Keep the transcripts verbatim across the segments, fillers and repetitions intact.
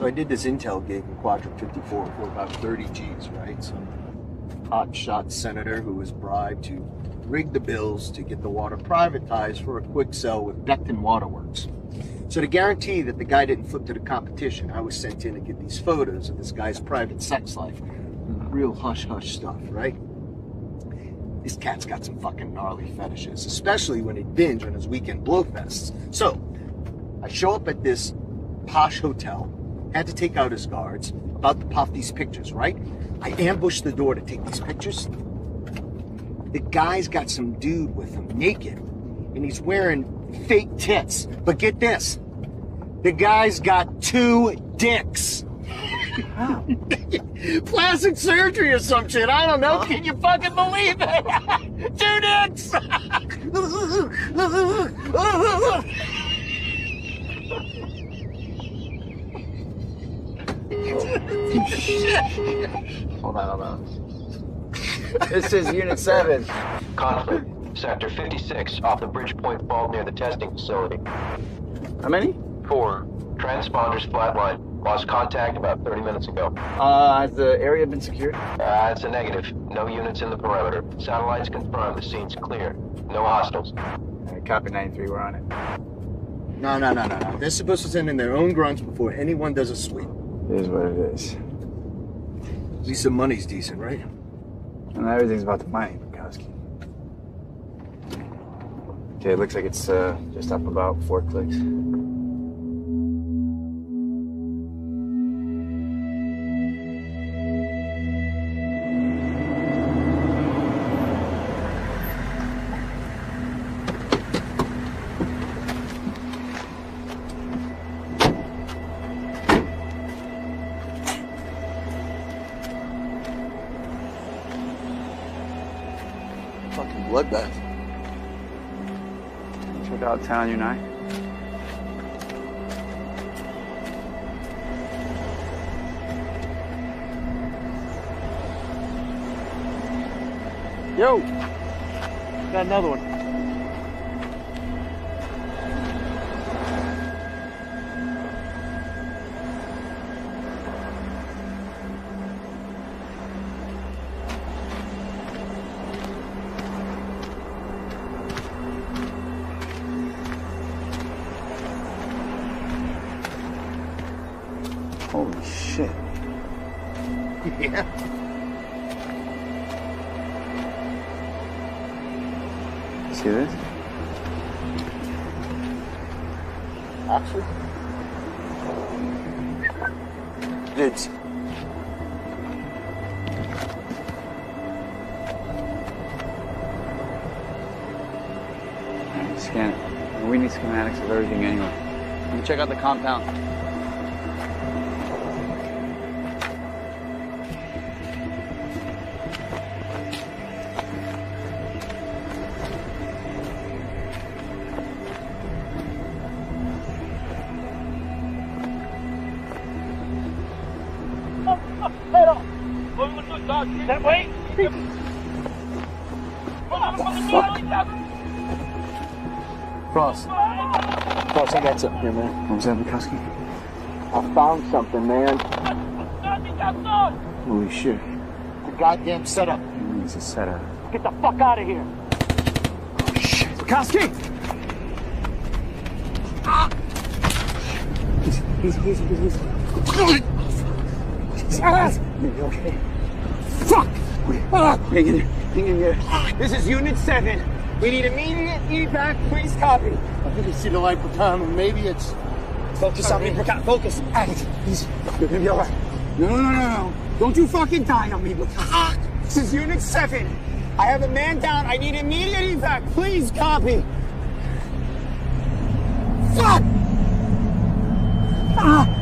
So I did this intel gig in Quadrant fifty-four for about thirty G's, right? Some hotshot senator who was bribed to rig the bills to get the water privatized for a quick sell with Beckton Waterworks. So to guarantee that the guy didn't flip to the competition, I was sent in to get these photos of this guy's private sex life. Real hush-hush stuff, right? This cat's got some fucking gnarly fetishes, especially when he binge on his weekend blowfests. So, I show up at this posh hotel, had to take out his guards, about to pop these pictures, right? I ambushed the door to take these pictures. The guy's got some dude with him, naked, and he's wearing fake tits. But get this, the guy's got two dicks. Wow. Plastic surgery or some shit, I don't know. Can you fucking believe it? Two dicks! Hold on, hold on. This is Unit seven. Conflict. Sector fifty-six, off the Bridgepoint Fault near the testing facility. How many? Four. Transponders flatline. Lost contact about thirty minutes ago. Uh, has the area been secured? Uh, it's a negative. No units in the perimeter. Satellites confirm the scene's clear. No hostiles. All right, copy ninety-three, we're on it. No, no, no, no, no. They're supposed to send in their own grunts before anyone does a sweep. It is what it is. At least the money's decent, right? And everything's about the money, Bukowski. Okay, it looks like it's uh, just up about four clicks. Fucking bloodbath. Check out Town Unite. Yo! Got another one. Holy shit. Yeah. See this? Actually? Vids. Alright, scan it. We need schematics of everything anyway. Let me check out the compound. That way? Cross. Cross, I got something here, man. What was that, Bukowski? I found something, man. Holy shit. The goddamn setup. It's a setup. Get the fuck out of here. Oh, shit. Bukowski! Ah! He's, he's, he's, he's. Ah! You okay? Fuck! Ah! Hang in there. Hang in there. This is Unit seven. We need immediate evac. Please copy. I think I see the light for time. Maybe it's... Focus on me, Bukowski. Focus. Act. He's... You're gonna be all right. No, no, no, no, no. Don't you fucking die on me, Bukowski. This is Unit seven. I have a man down. I need immediate evac. Please copy. Fuck! Ah!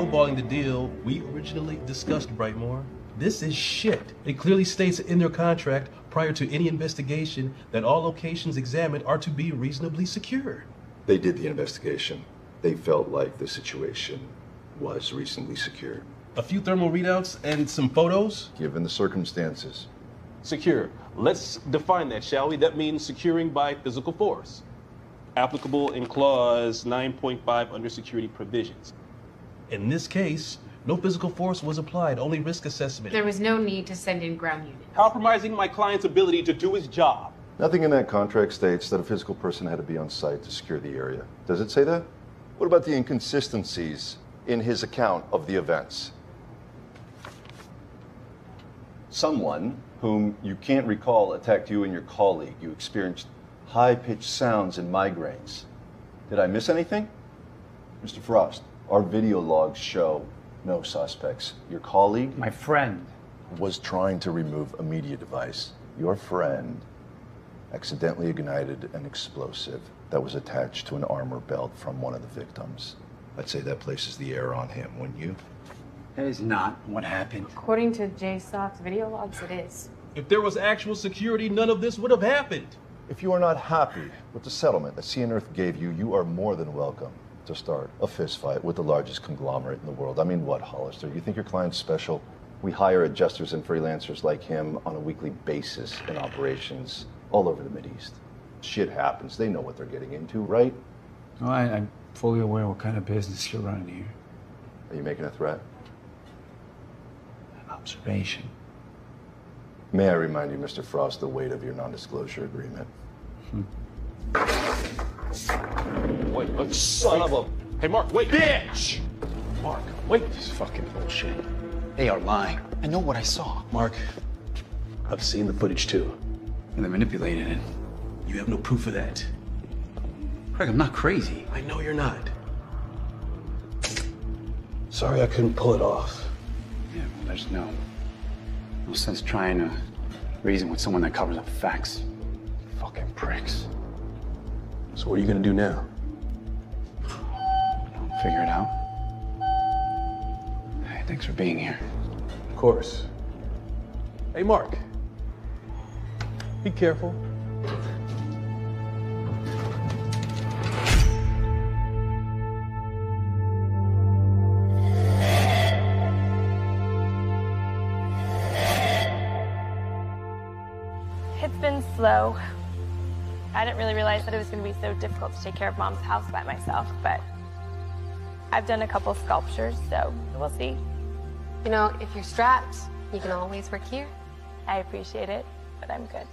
lowballing the deal we originally discussed, Brightmore. This is shit. It clearly states in their contract prior to any investigation that all locations examined are to be reasonably secure. They did the investigation. They felt like the situation was reasonably secure. A few thermal readouts and some photos? Given the circumstances. Secure. Let's define that, shall we? That means securing by physical force. Applicable in clause nine point five under security provisions. In this case, no physical force was applied, only risk assessment. There was no need to send in ground units. Compromising my client's ability to do his job. Nothing in that contract states that a physical person had to be on site to secure the area. Does it say that? What about the inconsistencies in his account of the events? Someone whom you can't recall attacked you and your colleague. You experienced high-pitched sounds and migraines. Did I miss anything? Mister Frost, our video logs show no suspects. Your colleague... My friend. ...was trying to remove a media device. Your friend accidentally ignited an explosive that was attached to an armor belt from one of the victims. I'd say that places the error on him, wouldn't you? That is not what happened. According to J SOC's video logs, it is. If there was actual security, none of this would have happened. If you are not happy with the settlement that C N Earth gave you, you are more than welcome to start a fist fight with the largest conglomerate in the world. I mean, what, Hollister? You think your client's special? We hire adjusters and freelancers like him on a weekly basis in operations all over the Mideast. Shit happens. They know what they're getting into, right? Well, I, I'm fully aware what kind of business you're running here. Are you making a threat? An observation. May I remind you, Mister Frost, the weight of your non-disclosure agreement? Hmm. Wait, uh, son of a... Hey, Mark, wait. Bitch! Mark, wait. This is fucking bullshit. They are lying. I know what I saw. Mark, I've seen the footage too. And they manipulated it. You have no proof of that. Craig, I'm not crazy. I know you're not. Sorry I couldn't pull it off. Yeah, well, there's no... no sense trying to reason with someone that covers up facts. Fucking pricks. So what are you gonna do now? Figure it out. Hey, thanks for being here. Of course. Hey, Mark. Be careful. It's been slow. I didn't really realize that it was going to be so difficult to take care of Mom's house by myself, but I've done a couple sculptures, so we'll see. You know, if you're strapped, you can always work here. I appreciate it, but I'm good.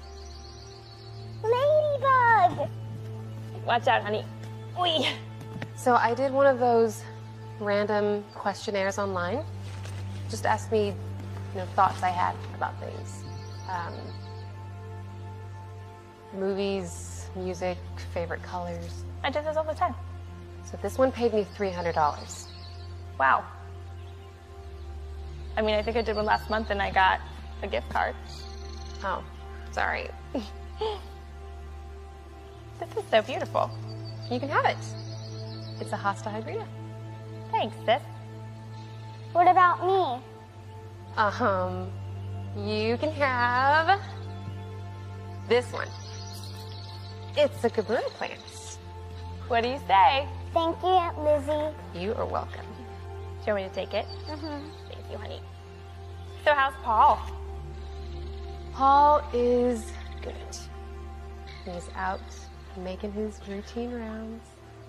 Ladybug! Watch out, honey. Wee. So I did one of those random questionnaires online. Just asked me, you know, thoughts I had about things. Um, movies, music, favorite colors. I do this all the time. So this one paid me three hundred dollars. Wow. I mean, I think I did one last month and I got a gift card. Oh, sorry. This is so beautiful. You can have it. It's a Hasta Hybrida. Thanks, sis. What about me? Um, you can have this one. It's a Kabura plant. What do you say? Thank you, Aunt Lizzie. You are welcome. Do you want me to take it? Mm-hmm. Thank you, honey. So how's Paul? Paul is good. He's out making his routine rounds.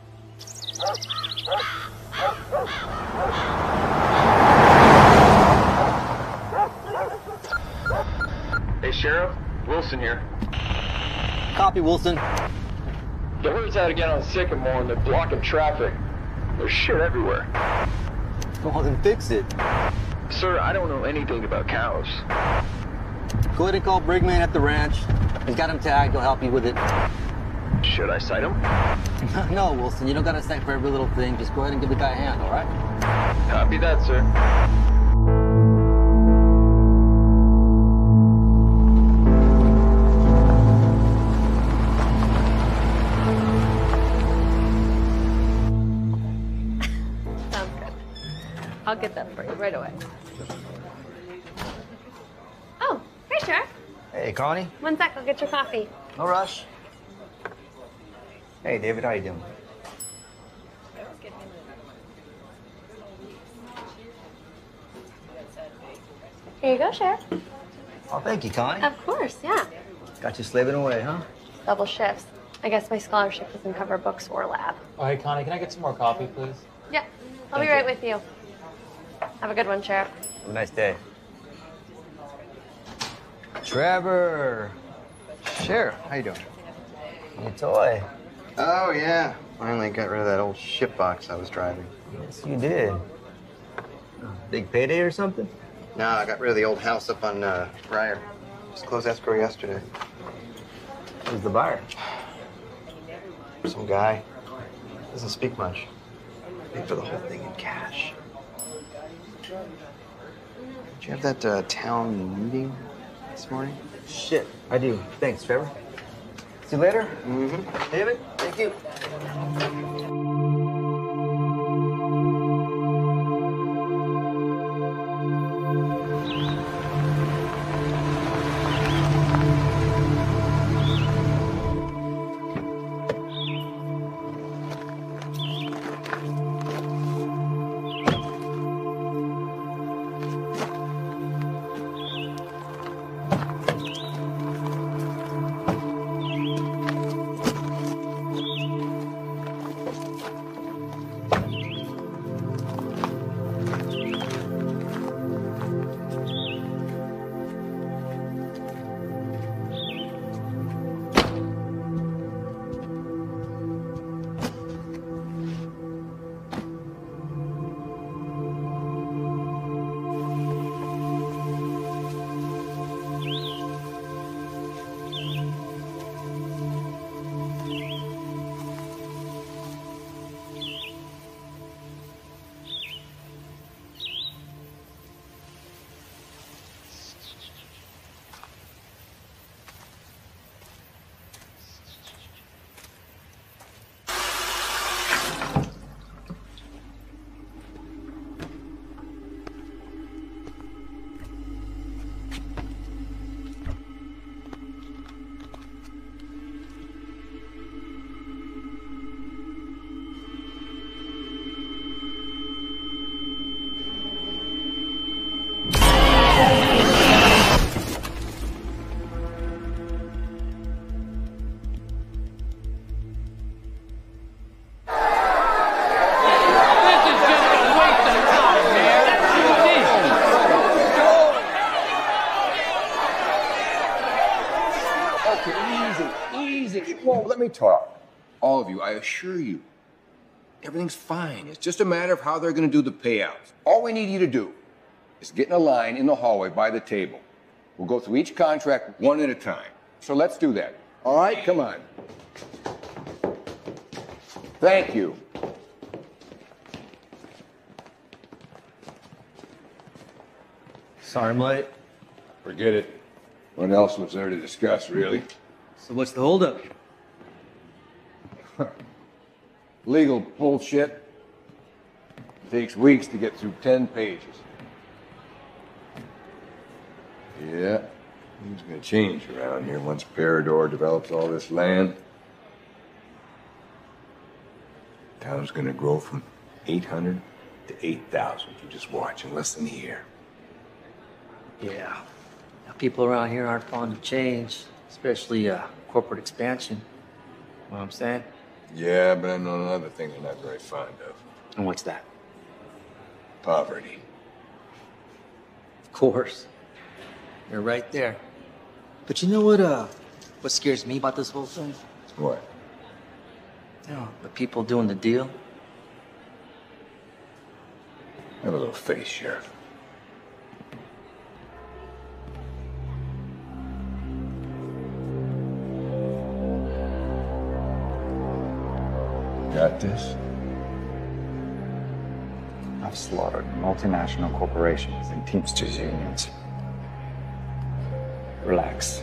Hey, Sheriff. Wilson here. Copy, Wilson. The herd's out again on Sycamore and they're blocking traffic. There's shit everywhere. Well, then fix it. Sir, I don't know anything about cows. Go ahead and call Brigman at the ranch. He's got him tagged. He'll help you with it. Should I cite him? No, Wilson. You don't got to cite for every little thing. Just go ahead and give the guy a hand, all right? Copy that, sir. Hey, Connie. One sec, I'll get your coffee. No rush. Hey, David, how you doing? Here you go, Sheriff. Oh, thank you, Connie. Of course, yeah. Got you slaving away, huh? Double shifts. I guess my scholarship doesn't cover books or lab. Oh, hey, Connie, can I get some more coffee, please? Yeah, I'll Thank be right you. with you. Have a good one, Sheriff. Have a nice day. Trevor. Sheriff, how you doing? Your toy. Oh, yeah. Finally got rid of that old shit box I was driving. Yes, you did. Big payday or something? No, I got rid of the old house up on uh, Briar. Just closed escrow yesterday. Who's the buyer? Some guy. Doesn't speak much. Paid for the whole thing in cash. Did you have that uh, town meeting this morning? Shit, I do. Thanks, Trevor. See you later. Mm-hmm. David, thank you. Whoa, let me talk. All of you, I assure you, everything's fine. It's just a matter of how they're going to do the payouts. All we need you to do is get in a line in the hallway by the table. We'll go through each contract one at a time. So let's do that. All right, come on. Thank you. Sorry I'm late. Forget it. What else was there to discuss, really? So what's the holdup? Legal bullshit. Takes weeks to get through ten pages. Yeah, things gonna change around here once Parador develops all this land. Town's gonna grow from eight hundred to eight thousand. You just watch in less than a year. Yeah. Now, people around here aren't fond of change, especially uh, corporate expansion. You know what I'm saying? Yeah, but I know another thing they're not very fond of. And what's that? Poverty. Of course. You're right there. But you know what, uh, what scares me about this whole thing? What? You know, the people doing the deal. Have a little face, Sheriff. Got this? I've slaughtered multinational corporations and Teamsters unions. Relax.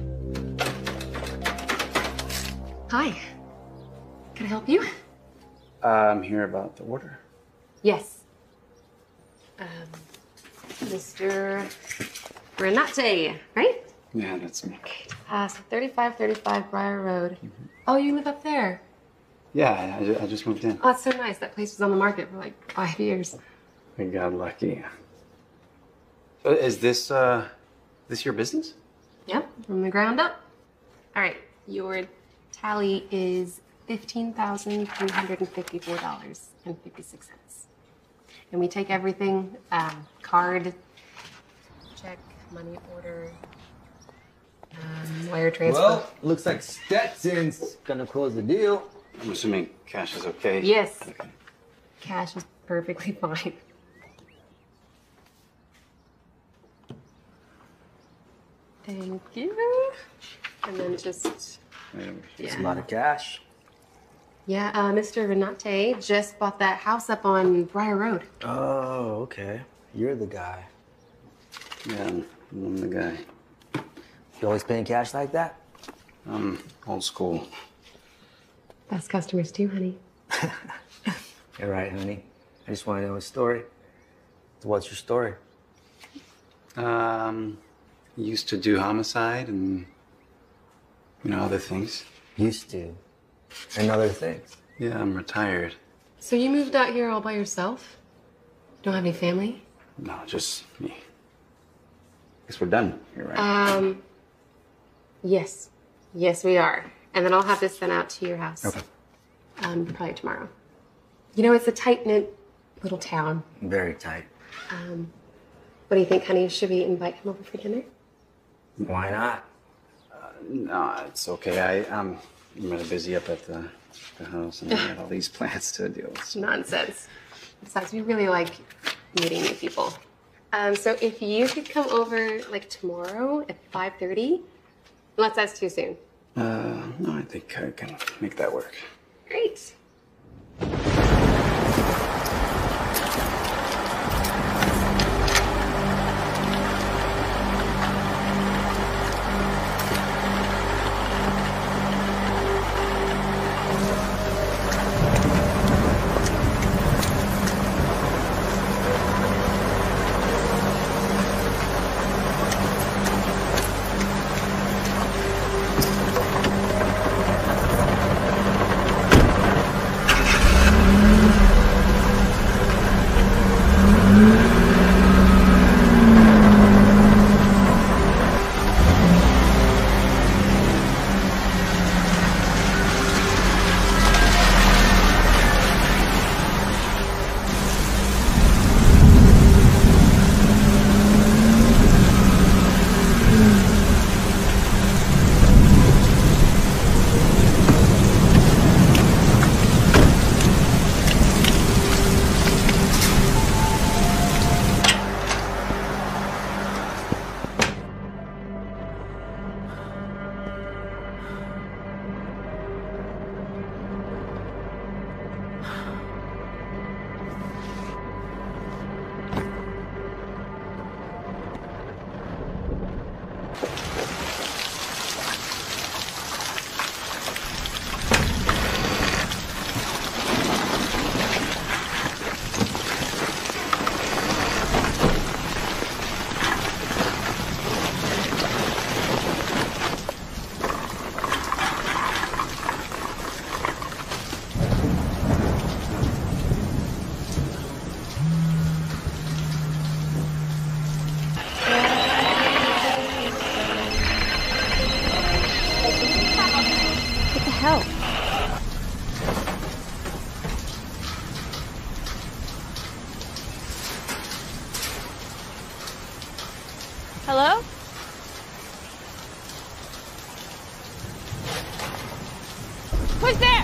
Hi. Can I help you? Uh, I'm here about the order. Yes. Um, Mister Renate, right? Yeah, that's me. Uh, so thirty-five thirty-five Briar Road. Mm-hmm. Oh, you live up there? Yeah, I, ju- I just moved in. Oh, that's so nice. That place was on the market for like five years. I got lucky. So is this, uh, this your business? Yep, from the ground up. All right, your tally is fifteen thousand three hundred fifty-four dollars and fifty-six cents. And we take everything, um, card, check, money order, um, wire transfer. Well, looks like Stetson's gonna close the deal. I'm assuming cash is okay? Yes. Okay. Cash is perfectly fine. Thank you. And then just, It's a lot of cash. yeah, uh, Mister Renate just bought that house up on Briar Road. Oh, okay. You're the guy. Yeah, I'm, I'm the guy. You always paying cash like that? I'm old school. Best customers too, honey. You're right, honey. I just want to know a story. So what's your story? Um, used to do homicide and, you know, other things. Used to. And other things. Yeah, I'm retired. So you moved out here all by yourself? Don't have any family? No, just me. Guess we're done here, right? Um, yes. Yes, we are. And then I'll have this sent out to your house. Okay. Um, probably tomorrow. You know, it's a tight-knit little town. Very tight. Um, what do you think, honey? Should we invite him over for dinner? Why not? Uh, no, it's okay. I, um, I'm really busy up at the, the house and I have all these plans to deal with. So. Nonsense. Besides, we really like meeting new people. Um, so if you could come over, like, tomorrow at five thirty, unless that's too soon. Uh, no, I think I can make that work. Great. Hello? Who's there?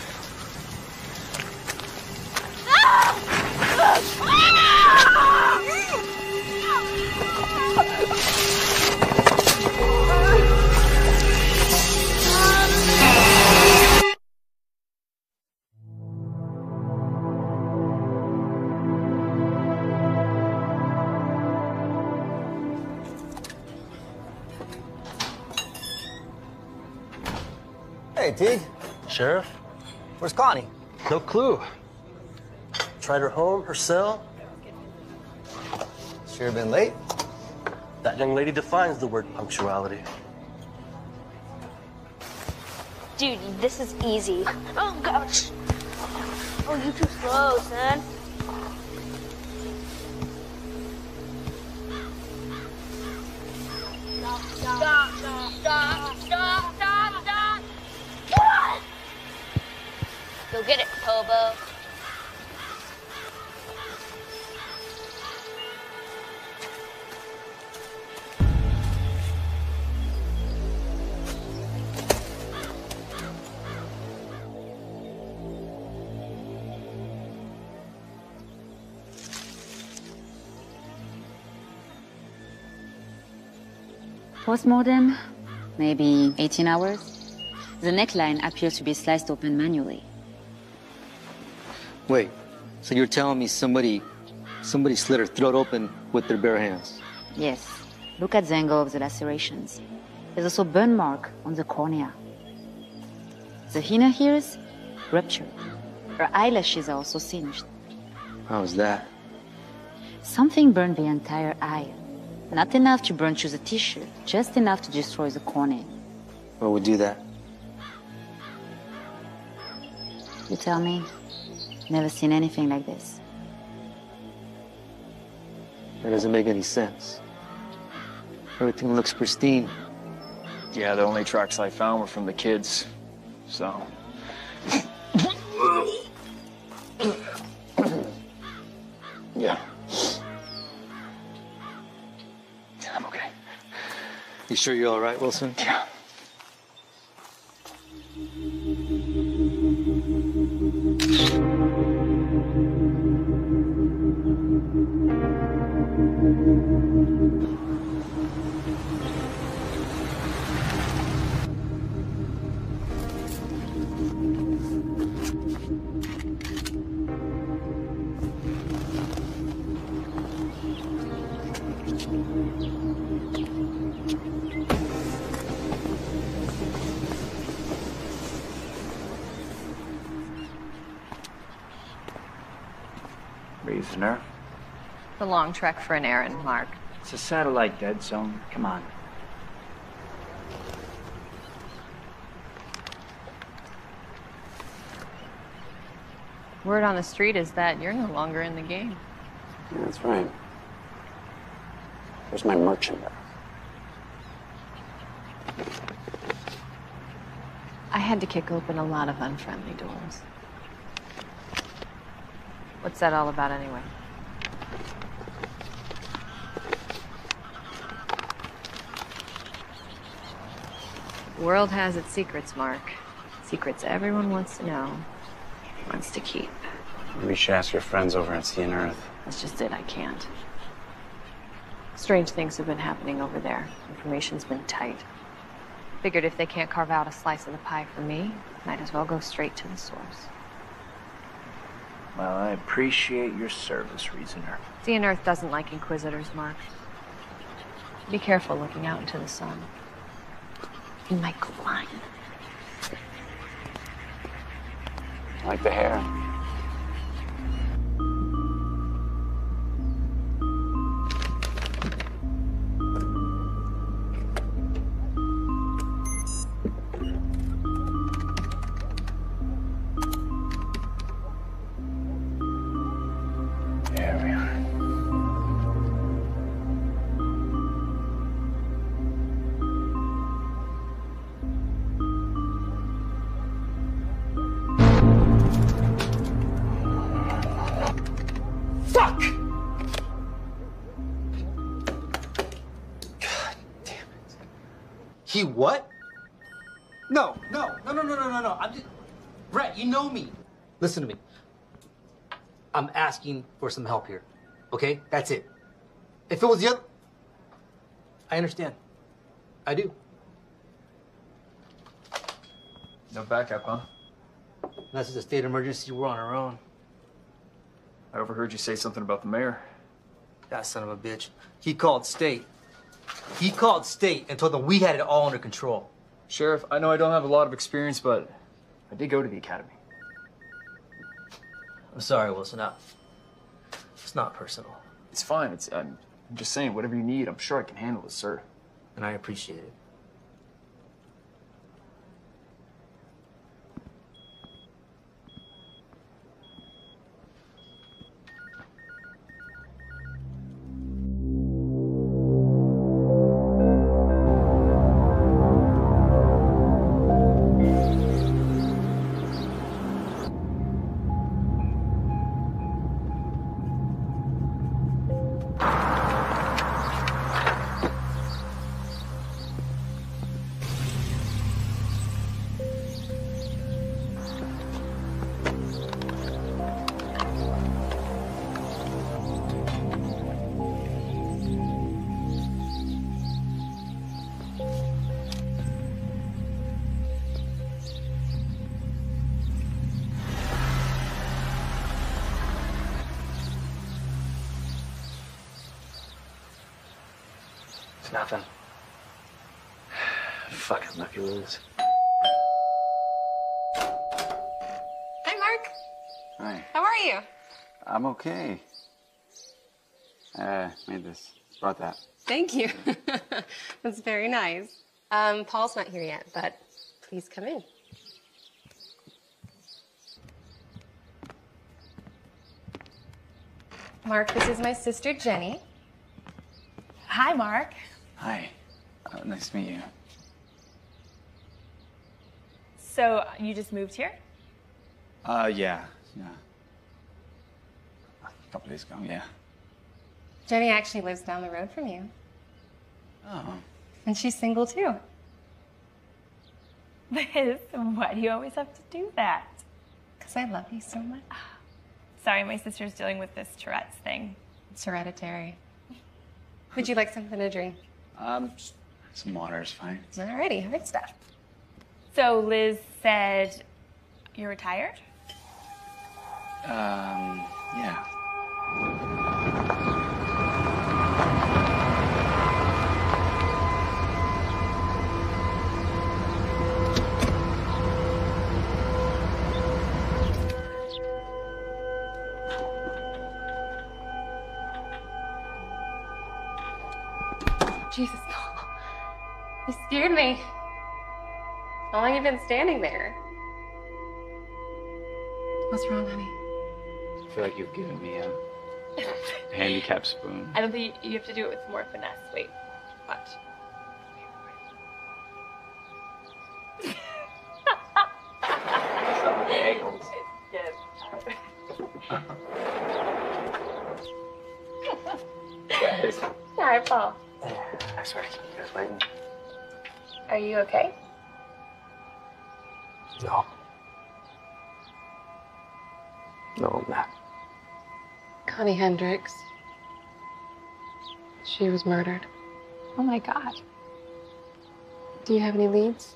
Ah! Teague? Sheriff? Where's Connie? No clue. Tried her home, her cell. She ever been late? That young lady defines the word punctuality. Dude, this is easy. Oh, gosh. Oh, you too slow, son. Stop, stop, stop, stop, stop, stop, stop. What? Go get it, Hobo. Postmortem, maybe eighteen hours. The neckline appears to be sliced open manually. Wait, so you're telling me somebody, somebody slit her throat open with their bare hands? Yes. Look at the angle of the lacerations. There's also burn mark on the cornea. The inner ears ruptured. Her eyelashes are also singed. How's that? Something burned the entire eye. Not enough to burn through the tissue, just enough to destroy the cornea. What would do that? You tell me. Never seen anything like this. That doesn't make any sense. Everything looks pristine. Yeah, the only tracks I found were from the kids, so. Yeah. I'm okay. You sure you're all right, Wilson? Yeah. Reasoner. It's a long trek for an errand, Mark. It's a satellite dead zone. Come on. Word on the street is that you're no longer in the game. Yeah, that's right. Where's my merchandise? I had to kick open a lot of unfriendly doors. What's that all about anyway? The world has its secrets, Mark. Secrets everyone wants to know, wants to keep. Maybe you should ask your friends over at Sea and Earth. That's just it, I can't. Strange things have been happening over there. Information's been tight. Figured if they can't carve out a slice of the pie for me, might as well go straight to the source. Well, I appreciate your service, Reasoner. Sea and Earth doesn't like inquisitors, Mark. Be careful looking out into the sun. You might go blind. I like the hair. There we are. Fuck! He what? No, no, no, no, no, no, no, no. I'm just... Brett, you know me. Listen to me. I'm asking for some help here, okay? That's it. If it was the other... I understand. I do. No backup, huh? Unless it's a state emergency, we're on our own. I overheard you say something about the mayor. That son of a bitch. He called state. He called state and told them we had it all under control. Sheriff, I know I don't have a lot of experience, but I did go to the academy. I'm sorry, Wilson. I, it's not personal. It's fine. It's I'm just saying, whatever you need, I'm sure I can handle it, sir. And I appreciate it. It's nothing. Fucking lucky Liz. Hi, Mark. Hi. How are you? I'm okay. Uh, made this. Brought that. Thank you. That's very nice. Um, Paul's not here yet, but please come in. Mark, this is my sister, Jenny. Hi, Mark. Hi. Uh, nice to meet you. So you just moved here? Uh, yeah. Yeah. A couple days ago, yeah. Jenny actually lives down the road from you. Oh. And she's single, too. Liz, why do you always have to do that? Because I love you so much. Sorry, my sister's dealing with this Tourette's thing. It's hereditary. Would you like something to drink? Um, some water is fine. Alrighty, hard stuff. So Liz said you're retired? Um, yeah. Jesus, Paul. You scared me. How long have you been standing there? What's wrong, honey? I feel like you've given me a handicap spoon. I don't think you have to do it with more finesse. Wait, watch. Some of the angles. Yes. All right, Paul. I swear to keep you guys waiting. Are you okay? No. No, I'm not. Connie Hendricks. She was murdered. Oh my God. Do you have any leads?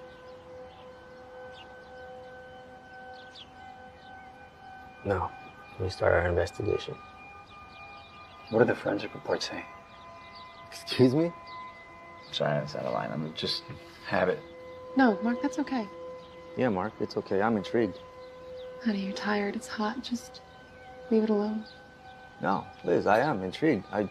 No. We start our investigation. What did the forensic report say? Excuse me? Sorry, it's out of line. I'm just habit. No, Mark, that's okay. Yeah, Mark, it's okay. I'm intrigued. Honey, you're tired. It's hot. Just leave it alone. No, Liz, I am intrigued. I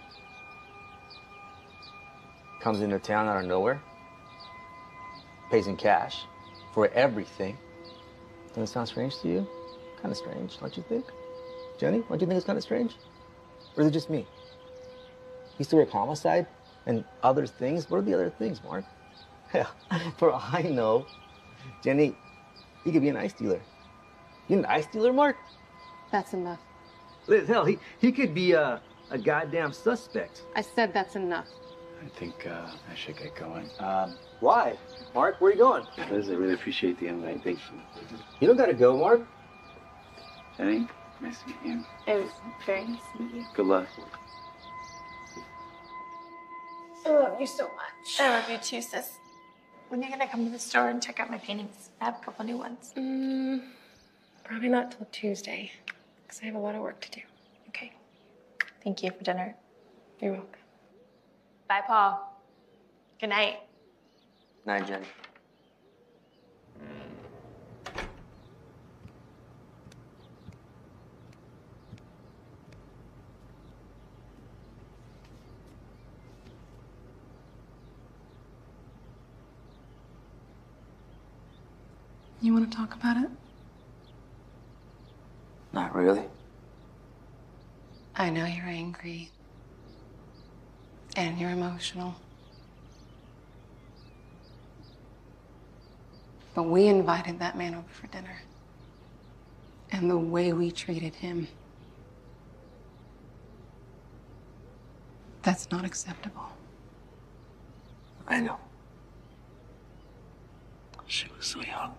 comes into town out of nowhere, pays in cash for everything. Doesn't it sound strange to you? Kind of strange, don't you think? Jenny, don't you think it's kind of strange? Or is it just me? He used to work homicide and other things. What are the other things, Mark? Hell, for all I know, Jenny, he could be an ice dealer. You an ice dealer, Mark? That's enough. Liz, hell, he, he could be a, a goddamn suspect. I said that's enough. I think uh, I should get going. Um, Why? Mark, where are you going? Liz, I really appreciate the invite. Thank you. You don't gotta go, Mark. Jenny, nice to meet you. It was very nice to meet you. Good luck. I love you so much. I love you too, sis. When are you gonna come to the store and check out my paintings? I have a couple new ones. Mm, probably not till Tuesday, because I have a lot of work to do. Okay. Thank you for dinner. You're welcome. Bye, Paul. Good night. Night, Jenny. You want to talk about it? Not really. I know you're angry. And you're emotional. But we invited that man over for dinner. And the way we treated him, that's not acceptable. I know. She was so young.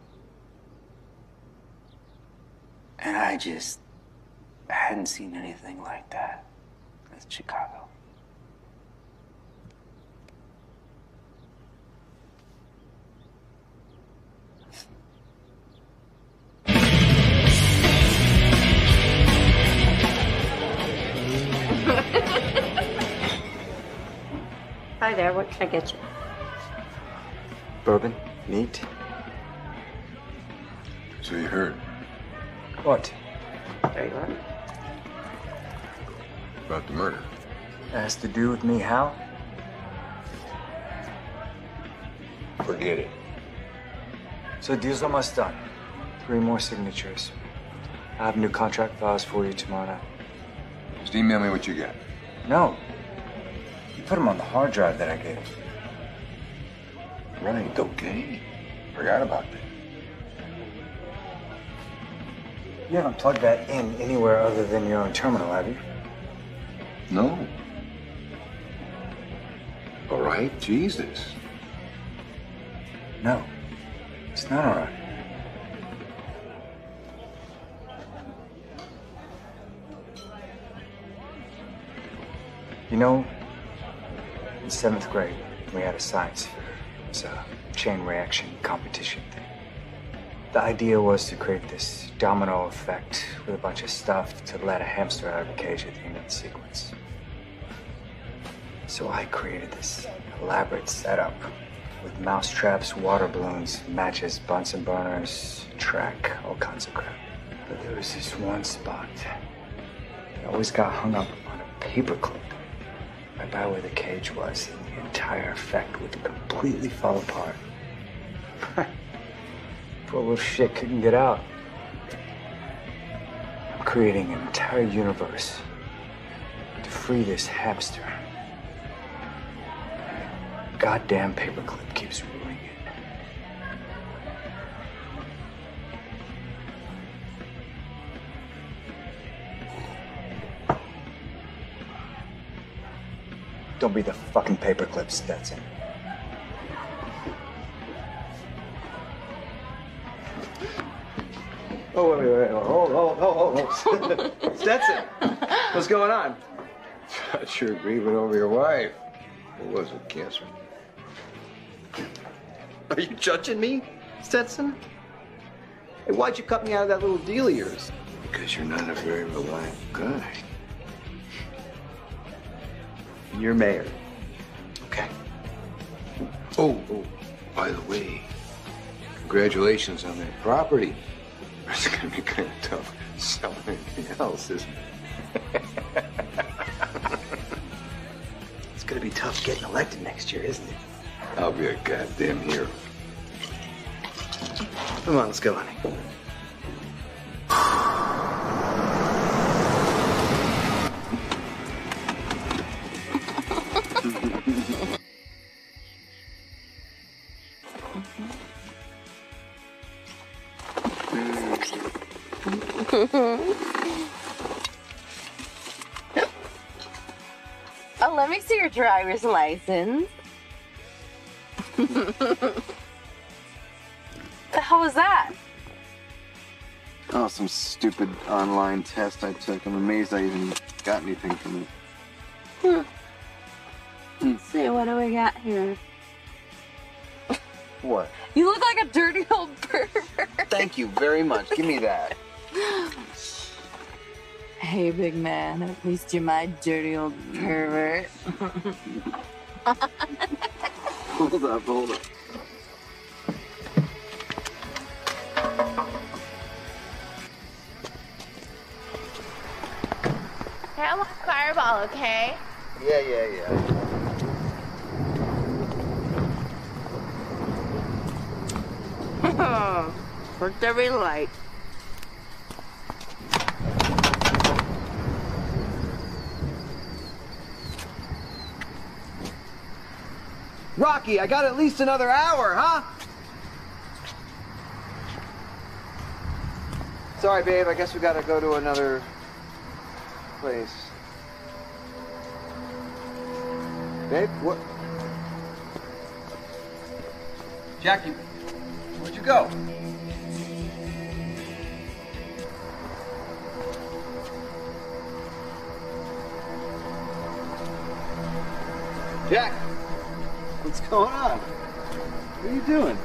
And I just hadn't seen anything like that in Chicago. Hi there, what can I get you? Bourbon? Neat? So you heard What? There you are. about the murder. That has to do with me, how? Forget it. So deal's almost done. Three more signatures. I have new contract files for you tomorrow night. Just email me what you got. No. You put them on the hard drive that I gave you. Right, okay. Forgot about that. You haven't plugged that in anywhere other than your own terminal, have you? No. All right, Jesus. No. It's not all right. You know, in seventh grade, we had a science fair. It was a chain reaction competition thing. The idea was to create this domino effect with a bunch of stuff to let a hamster out of a cage at the end of the sequence. So I created this elaborate setup with mouse traps, water balloons, matches, Bunsen burners, track, all kinds of crap. But there was this one spot that always got hung up on a paper clip right by where the cage was, and the entire effect would completely fall apart. Poor little shit couldn't get out. I'm creating an entire universe to free this hamster. Goddamn paperclip keeps ruining it. Don't be the fucking paperclip, Stetson. Oh, wait, wait, wait. Oh, oh, oh, oh, oh. Stetson, what's going on? Thought you were grieving over your wife. It wasn't cancer. Are you judging me, Stetson? Hey, why'd you cut me out of that little deal of yours? Because you're not a very reliable guy. You're mayor. Okay. Oh, oh, by the way, congratulations on that property. It's gonna be kind of tough selling anything else, isn't it? It's gonna be tough getting elected next year, isn't it? I'll be a goddamn hero. Come on, let's go, honey. Oh, let me see your driver's license. The hell was that? Oh, some stupid online test I took. I'm amazed I even got anything from it. Hmm. Let's see, what do we got here? What? You look like a dirty old pervert. Thank you very much. Give me that. Hey, big man, at least you're my dirty old pervert. Hold up, hold up. Hey, I want a fireball, okay? Yeah, yeah, yeah. Worked every light. Rocky, I got at least another hour, huh? Sorry, babe, I guess we gotta go to another place. Babe, what? Jackie, where'd you go? Jack, what's going on? What are you doing?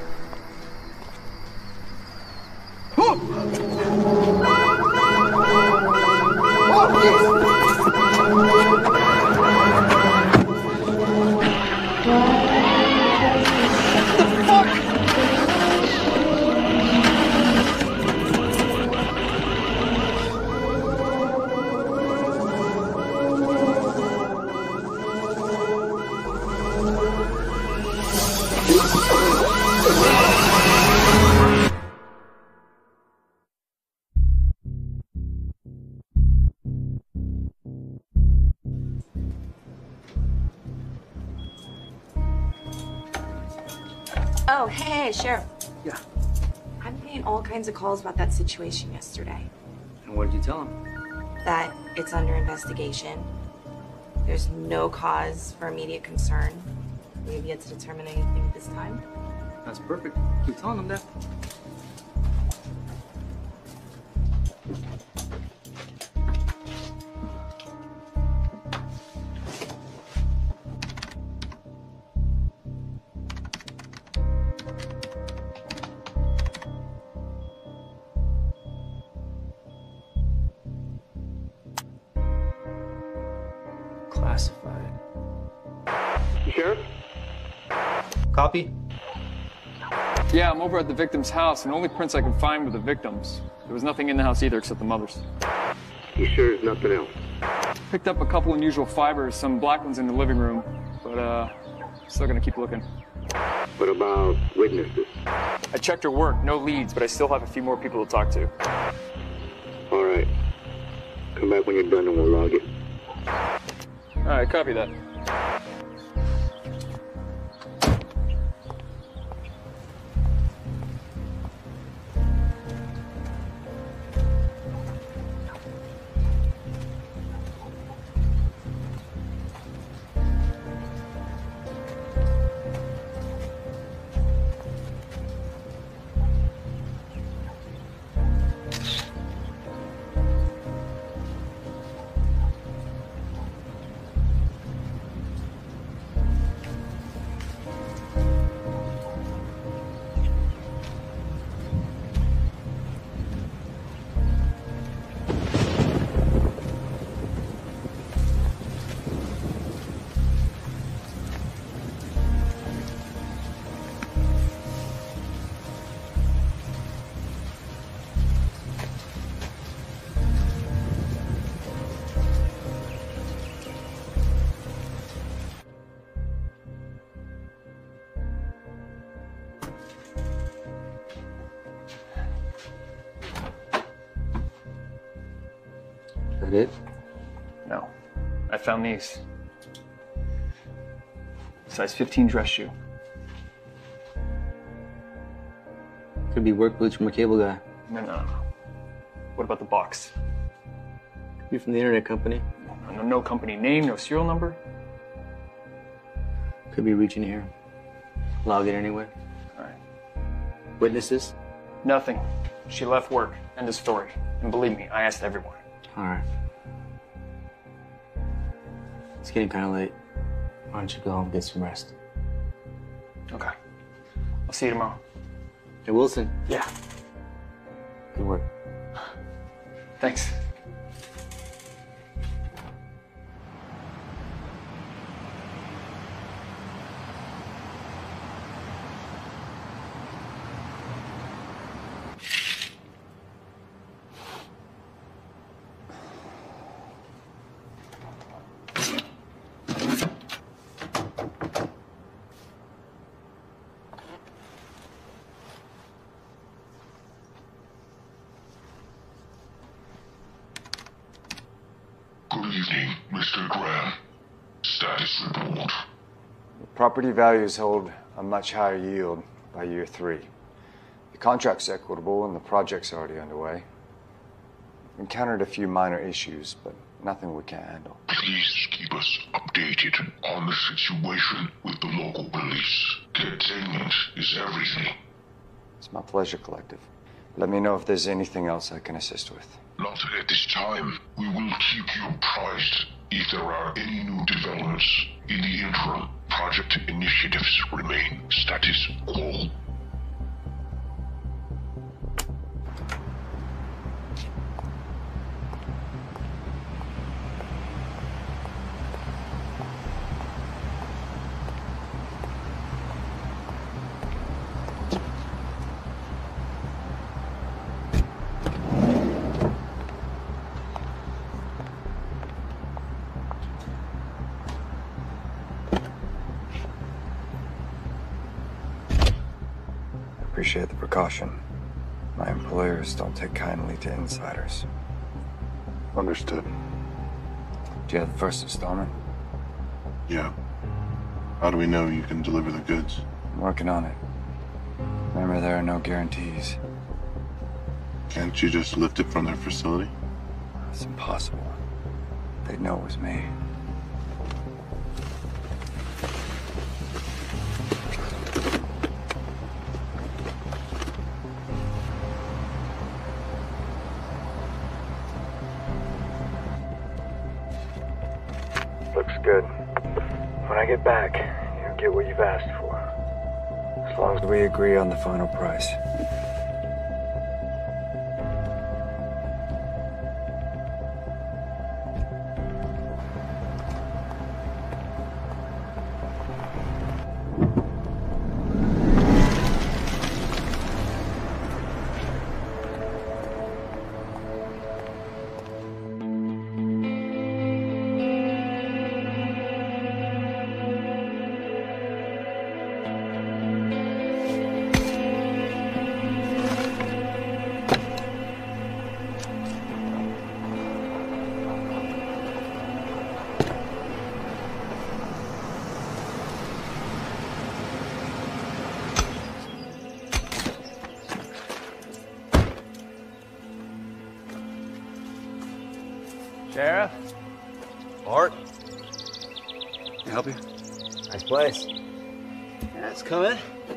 Oh, hey, Sheriff. Yeah. I'm getting all kinds of calls about that situation yesterday. And what did you tell him? That it's under investigation. There's no cause for immediate concern. We have yet to determine anything at this time. That's perfect. Keep telling him that. Classified. Sheriff? Copy? Yeah, I'm over at the victim's house, and the only prints I can find were the victims. There was nothing in the house either except the mother's. You sure there's nothing else? Picked up a couple unusual fibers, some black ones in the living room, but uh, still gonna keep looking. What about witnesses? I checked her work, no leads, but I still have a few more people to talk to. All right. Come back when you're done and we'll log it. All right, copy that. That it? No. I found these. Size fifteen dress shoe. Could be work boots from a cable guy. No, no, no. What about the box? Could be from the internet company. No, no, no company name, no serial number. Could be reaching here. Log it anywhere. All right. Witnesses? Nothing. She left work. End of story. And believe me, I asked everyone. All right. It's getting kind of late. Why don't you go home and get some rest? Okay. I'll see you tomorrow. Hey, Wilson. Yeah. Good work. Thanks. evening, Mister Graham. Status report. Property values hold a much higher yield by year three. The contract's equitable and the project's already underway. We've encountered a few minor issues, but nothing we can't handle. Please keep us updated on the situation with the local police. Containment is everything. It's my pleasure, Collective. Let me know if there's anything else I can assist with. Not at this time. We will keep you apprised if there are any new developments. In the interim, project initiatives remain status quo. Appreciate the precaution. My employers don't take kindly to insiders. Understood. Do you have the first installment? Yeah. How do we know you can deliver the goods? I'm working on it. Remember, there are no guarantees. Can't you just lift it from their facility? It's impossible. They'd know it was me. Looks good. When I get back, you get what you've asked for. As long as we agree on the final price. Sheriff? Art? Can I help you? Nice place. Yeah, it's coming.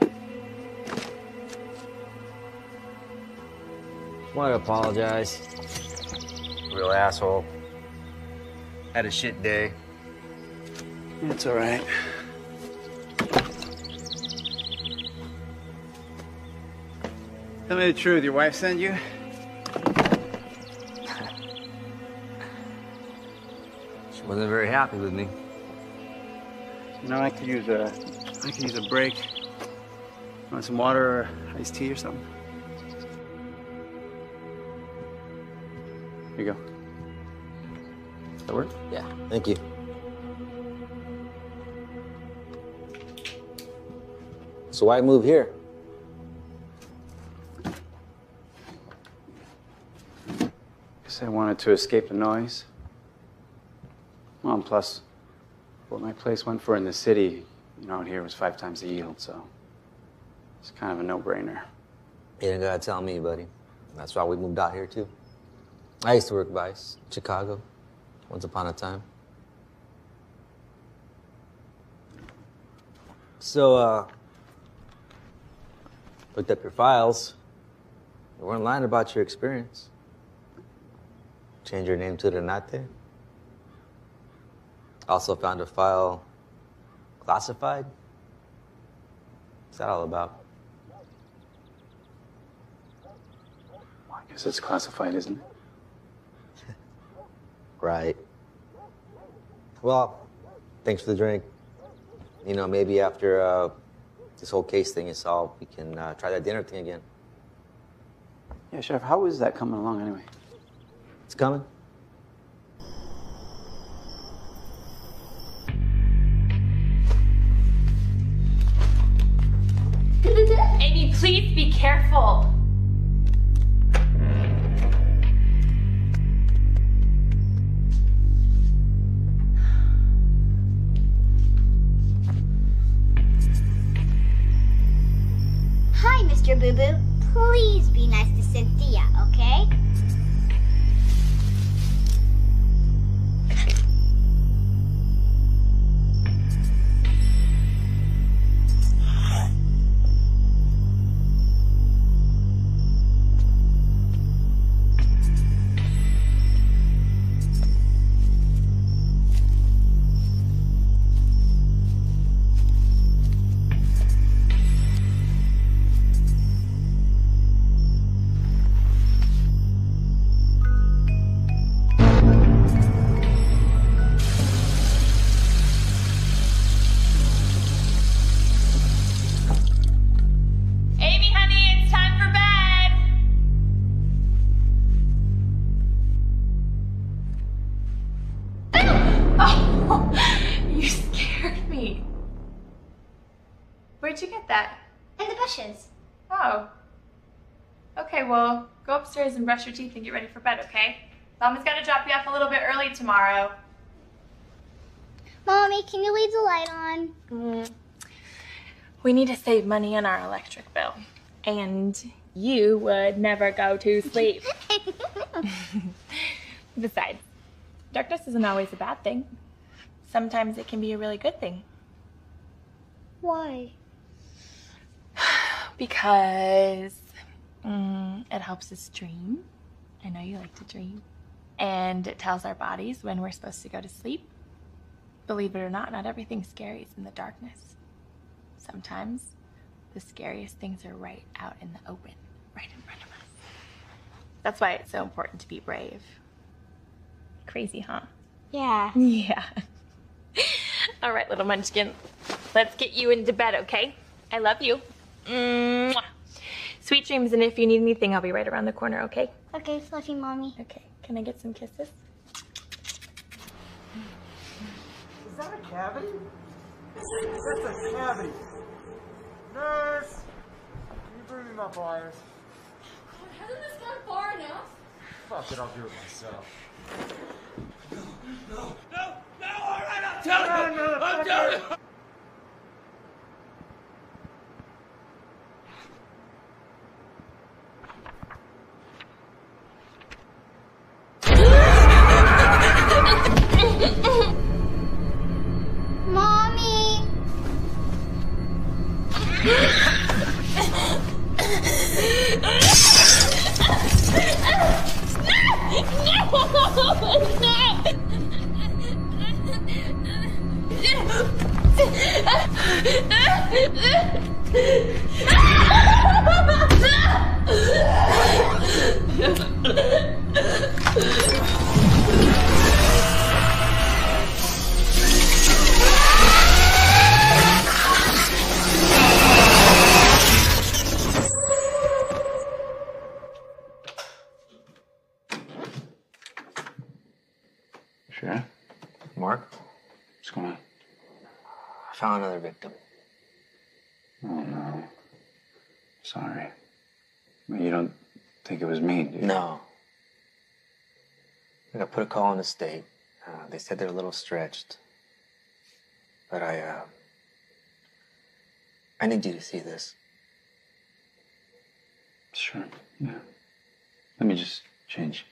Want to apologize. Real asshole. Had a shit day. It's all right. Tell me the truth. Your wife sent you? She wasn't very happy with me. You know, I could use a, I could use a break. Want some water or iced tea or something? Here you go. That work? Yeah, thank you. So why move here? Guess I wanted to escape the noise. Well, and plus, what my place went for in the city, you know, out here was five times the yield, so it's kind of a no-brainer. You ain't gotta tell me, buddy. That's why we moved out here, too. I used to work Vice, Chicago, once upon a time. So, uh, looked up your files. You weren't lying about your experience. Change your name to Renate. Also found a file classified. What's that all about? Well, I guess it's classified, isn't it? Right. Well, thanks for the drink. You know, maybe after uh, this whole case thing is solved, we can uh, try that dinner thing again. Yeah, Sheriff, how is that coming along anyway? It's coming. Amy, please be careful. Boo Boo, please be nice to Cynthia, okay? Where'd you get that? In the bushes. Oh. Okay, well, go upstairs and brush your teeth and get ready for bed, okay? Mama's got to drop you off a little bit early tomorrow. Mommy, can you leave the light on? Mm. We need to save money on our electric bill. And you would never go to sleep. Besides, darkness isn't always a bad thing. Sometimes it can be a really good thing. Why? Because mm, it helps us dream. I know you like to dream. And it tells our bodies when we're supposed to go to sleep. Believe it or not, not everything scary is in the darkness. Sometimes the scariest things are right out in the open, right in front of us. That's why it's so important to be brave. Crazy, huh? Yeah. Yeah. All right, little munchkin. Let's get you into bed, okay? I love you. Mwah. Sweet dreams, and if you need anything, I'll be right around the corner, okay? Okay, fluffy mommy. Okay, can I get some kisses? Is that a cavity? That's a cavity. Nurse! Can you bring me my pliers? Hasn't this gone far enough? Fuck it, I'll do it myself. No, no, no, all right, I'm telling you, I'm telling you. Mommy! Sure. Mark? What's going on? I found another victim. Oh, no. Sorry. Well, you don't think it was me, do you? No. I got put a call in the state. Uh, they said they're a little stretched. But I, uh... I need you to see this. Sure, yeah. Let me just change.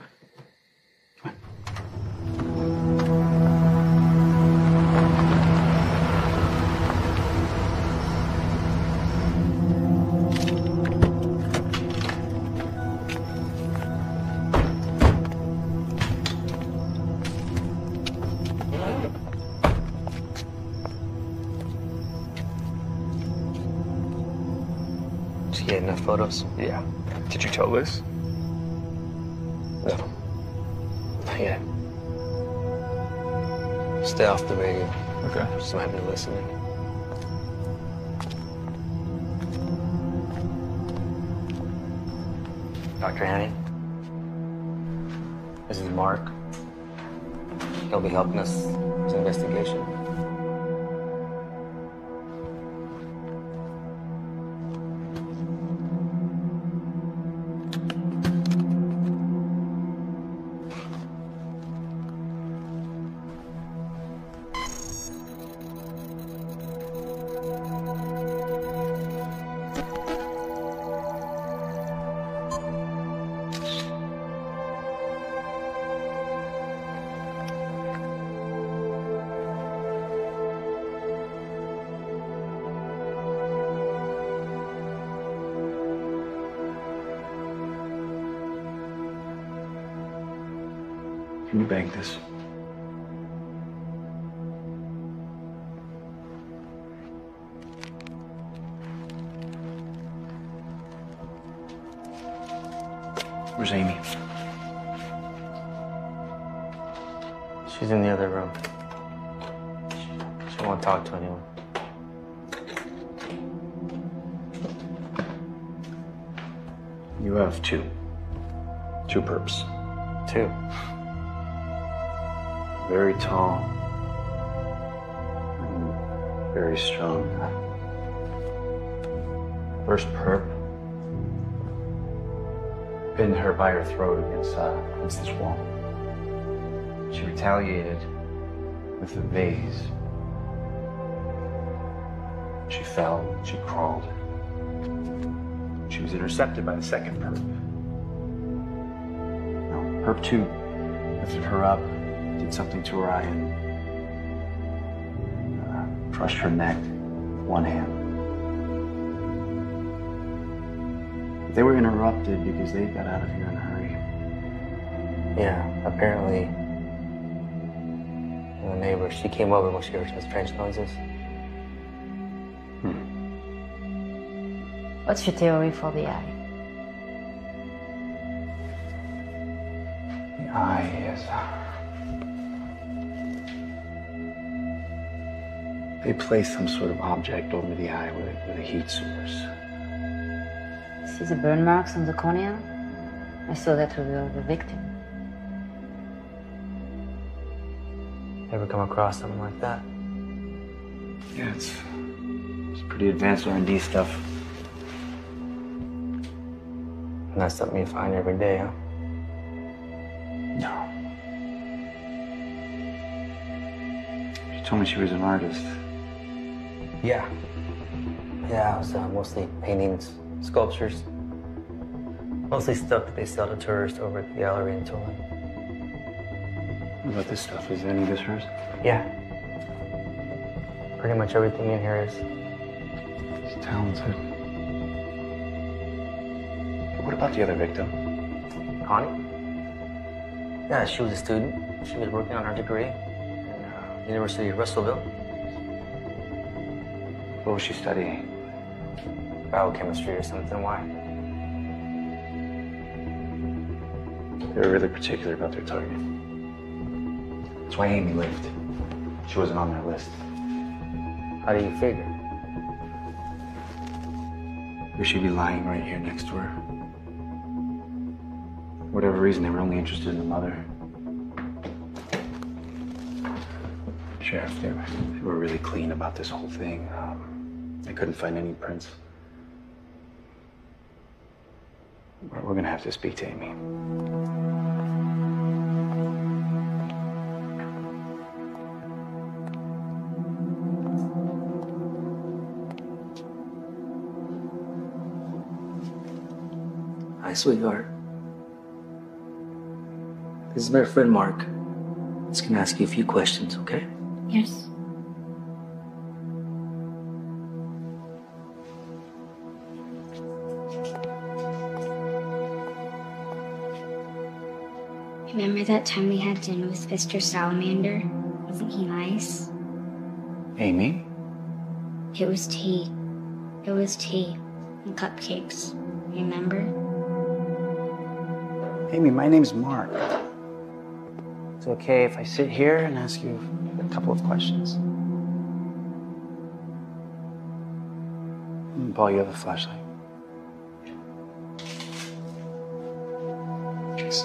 Did you get enough photos? Yeah. Did you tell Liz? No. Not yet. Stay off the radio. Okay. Just might be listening. Doctor Hanny, this is Mark. He'll be helping us with this investigation. Can you bank this? Where's Amy? She's in the other room. She won't talk to anyone. You have two. Two perps. Two. Very tall. And very strong. First perp. Pinned her by her throat against, uh, against this wall. She retaliated with a vase. She fell, she crawled. She was intercepted by the second perp. No, perp two lifted her up, did something to her eye, and uh, crushed her neck with one hand. But they were interrupted because they got out of here in a hurry. Yeah, apparently the neighbor, she came over when she heard some strange noises. Hmm. What's your theory for the eye? The eye is... Uh, they place some sort of object over the eye with, with a heat source. See the burn marks on the cornea? I saw that with the, the victim. Ever come across something like that? Yeah, it's, it's pretty advanced R and D stuff. And that's something you find every day, huh? No. She told me she was an artist. Yeah. Yeah, it was uh, mostly paintings, sculptures. Mostly stuff that they sell to tourists over at the gallery in Tulin. What about this stuff? Is any of this hers? Yeah. Pretty much everything in here is. She's talented. What about the other victim? Connie? Yeah, she was a student. She was working on her degree in uh, University of Russellville. What was she studying? Biochemistry or something. Why? They were really particular about their target. That's why Amy lived. She wasn't on their list. How do you figure? Or she'd be lying right here next to her. For whatever reason, they were only interested in the mother. Sheriff, they were, they were really clean about this whole thing. Um, they couldn't find any prints. We're, we're gonna have to speak to Amy. Hi, sweetheart. This is my friend Mark. He's gonna ask you a few questions, okay? Yes. Remember that time we had dinner with Mister Salamander? Wasn't he nice? Amy? It was tea. It was tea and cupcakes. Remember? Amy, my name's Mark. It's okay if I sit here and ask you a couple of questions. Mm, Paul, you have a flashlight. Thanks.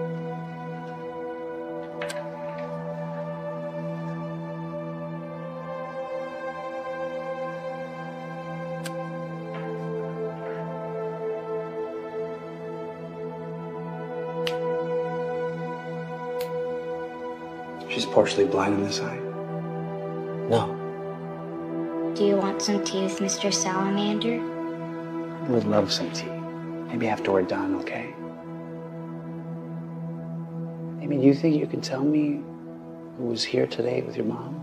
She's partially blind in this eye. No. Do you want some tea with Mister Salamander? I would love some tea. Maybe after we're done, okay? Amy, do you think you can tell me who was here today with your mom?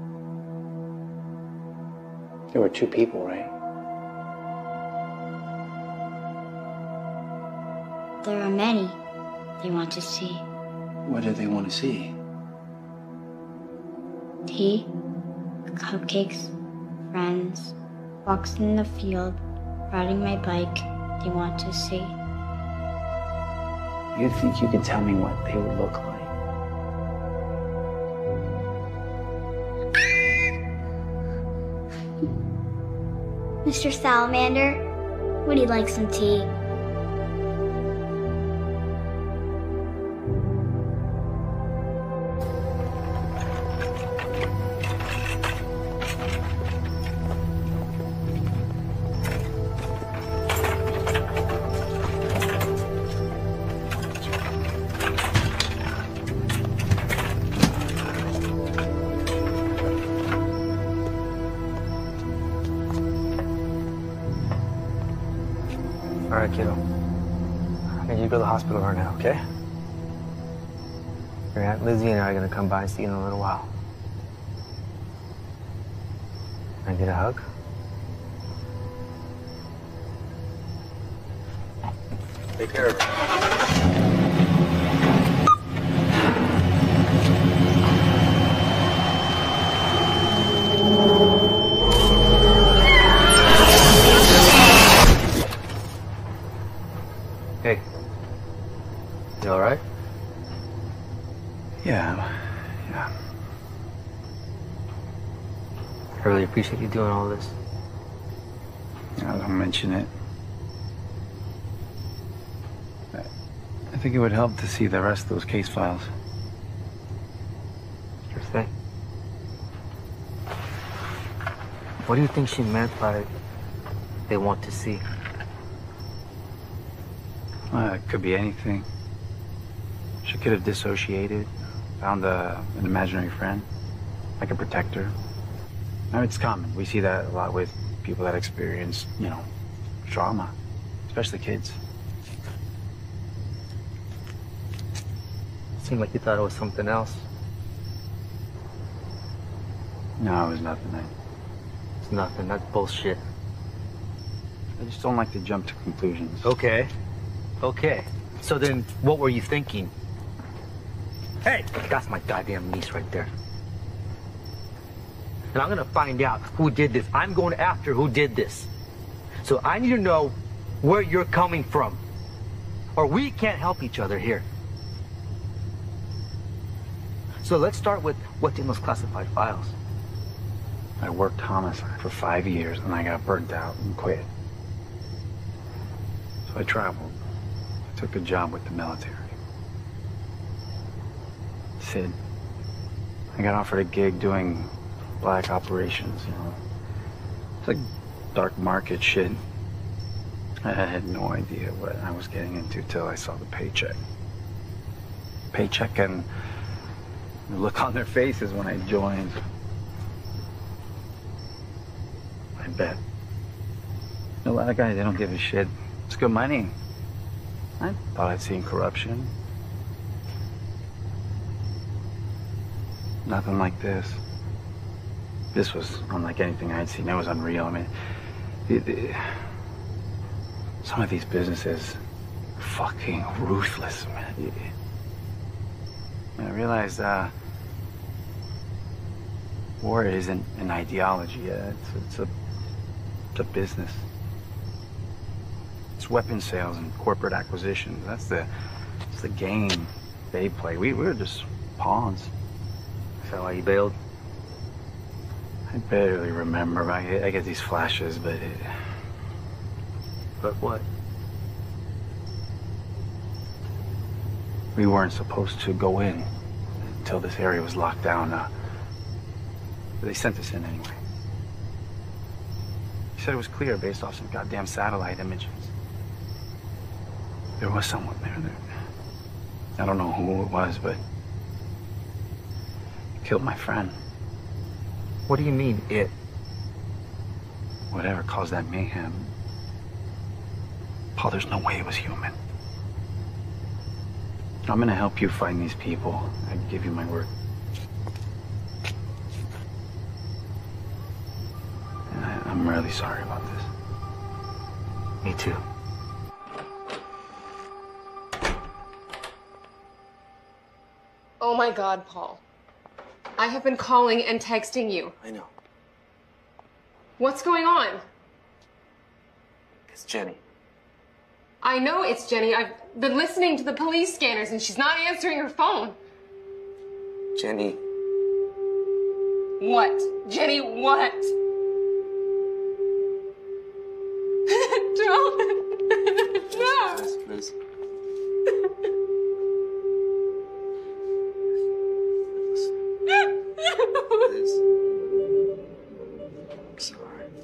There were two people, right? There are many. They want to see. What do they want to see? Tea, cupcakes, friends, walks in the field, riding my bike. They want to see. You think you can tell me what they would look like? Mister Salamander, would you like some tea? All right, kiddo. I need you to go to the hospital right now, okay? Your Aunt Lizzie and I are gonna come by and see you in a little while. Can I get a hug? Take care of her. Hey, you all right? Yeah, yeah. I really appreciate you doing all this. I don't mention it. I think it would help to see the rest of those case files. Sure thing. What do you think she meant by they want to see? Well, it could be anything. She could have dissociated, found a, an imaginary friend, like a protector. I mean, it's common. We see that a lot with people that experience, you know, trauma, especially kids. Seemed like you thought it was something else. No, it was nothing. I, It's nothing. That's bullshit. I just don't like to jump to conclusions. Okay. Okay. So then, what were you thinking? Hey, that's my goddamn niece right there. And I'm gonna find out who did this. I'm going after who did this. So I need to know where you're coming from. Or we can't help each other here. So let's start with what's in those classified files. I worked homicide for five years and I got burnt out and quit. So I traveled. I took a job with the military. Sid. I got offered a gig doing black operations, you know. It's like dark market shit. I had no idea what I was getting into till I saw the paycheck. Paycheck and the look on their faces when I joined. I bet. A lot of guys, they don't give a shit. It's good money. I thought I'd seen corruption. Nothing like this. This was unlike anything I'd seen. It was unreal. I mean, it, it, some of these businesses are fucking ruthless, man. It, I realized uh, war isn't an ideology. Yeah, it's, it's a it's a business. It's weapon sales and corporate acquisitions. That's the it's the game they play. We, we were just pawns. Is that why you bailed? I barely remember. I, I get these flashes, but it... But what? We weren't supposed to go in until this area was locked down. Uh, they sent us in anyway. He said it was clear based off some goddamn satellite images. There was someone there that... I don't know who it was, but... killed my friend. What do you mean, it? Whatever caused that mayhem. Paul, there's no way it was human. I'm gonna help you find these people. I give you my word. And I, I'm really sorry about this. Me too. Oh my God, Paul. I have been calling and texting you. I know. What's going on? It's Jenny. I know it's Jenny. I've been listening to the police scanners and she's not answering her phone. Jenny. What? Jenny, what? Don't. No. Liz, Liz. Liz. I'm sorry.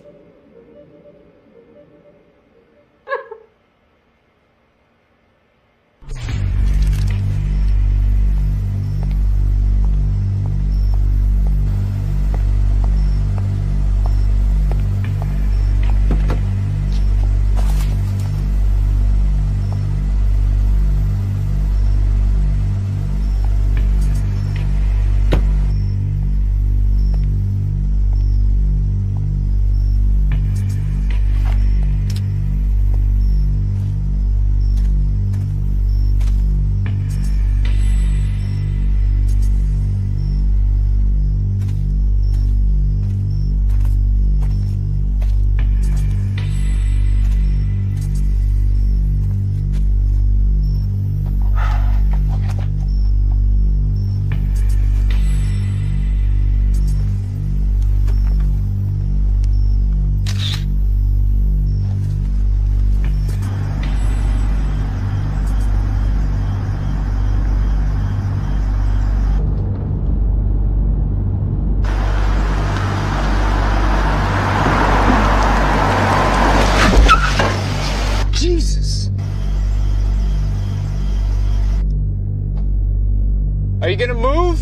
Are you gonna move?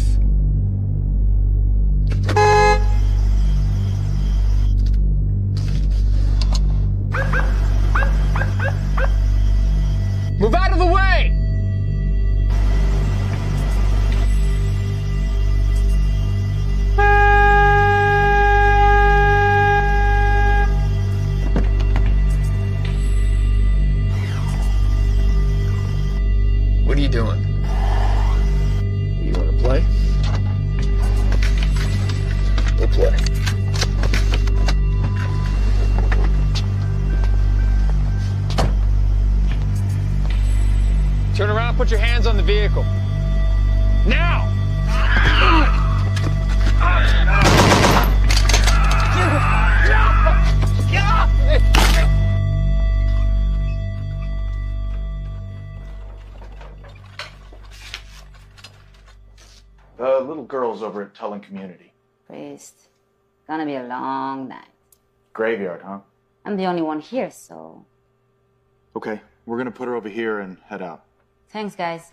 Move out of the way! What are you doing? You want to play? We'll play. Turn around and put your hands on the vehicle. Now! The little girl's over at Tullen Community. Priest, gonna be a long night. Graveyard, huh? I'm the only one here, so... Okay, we're gonna put her over here and head out. Thanks, guys.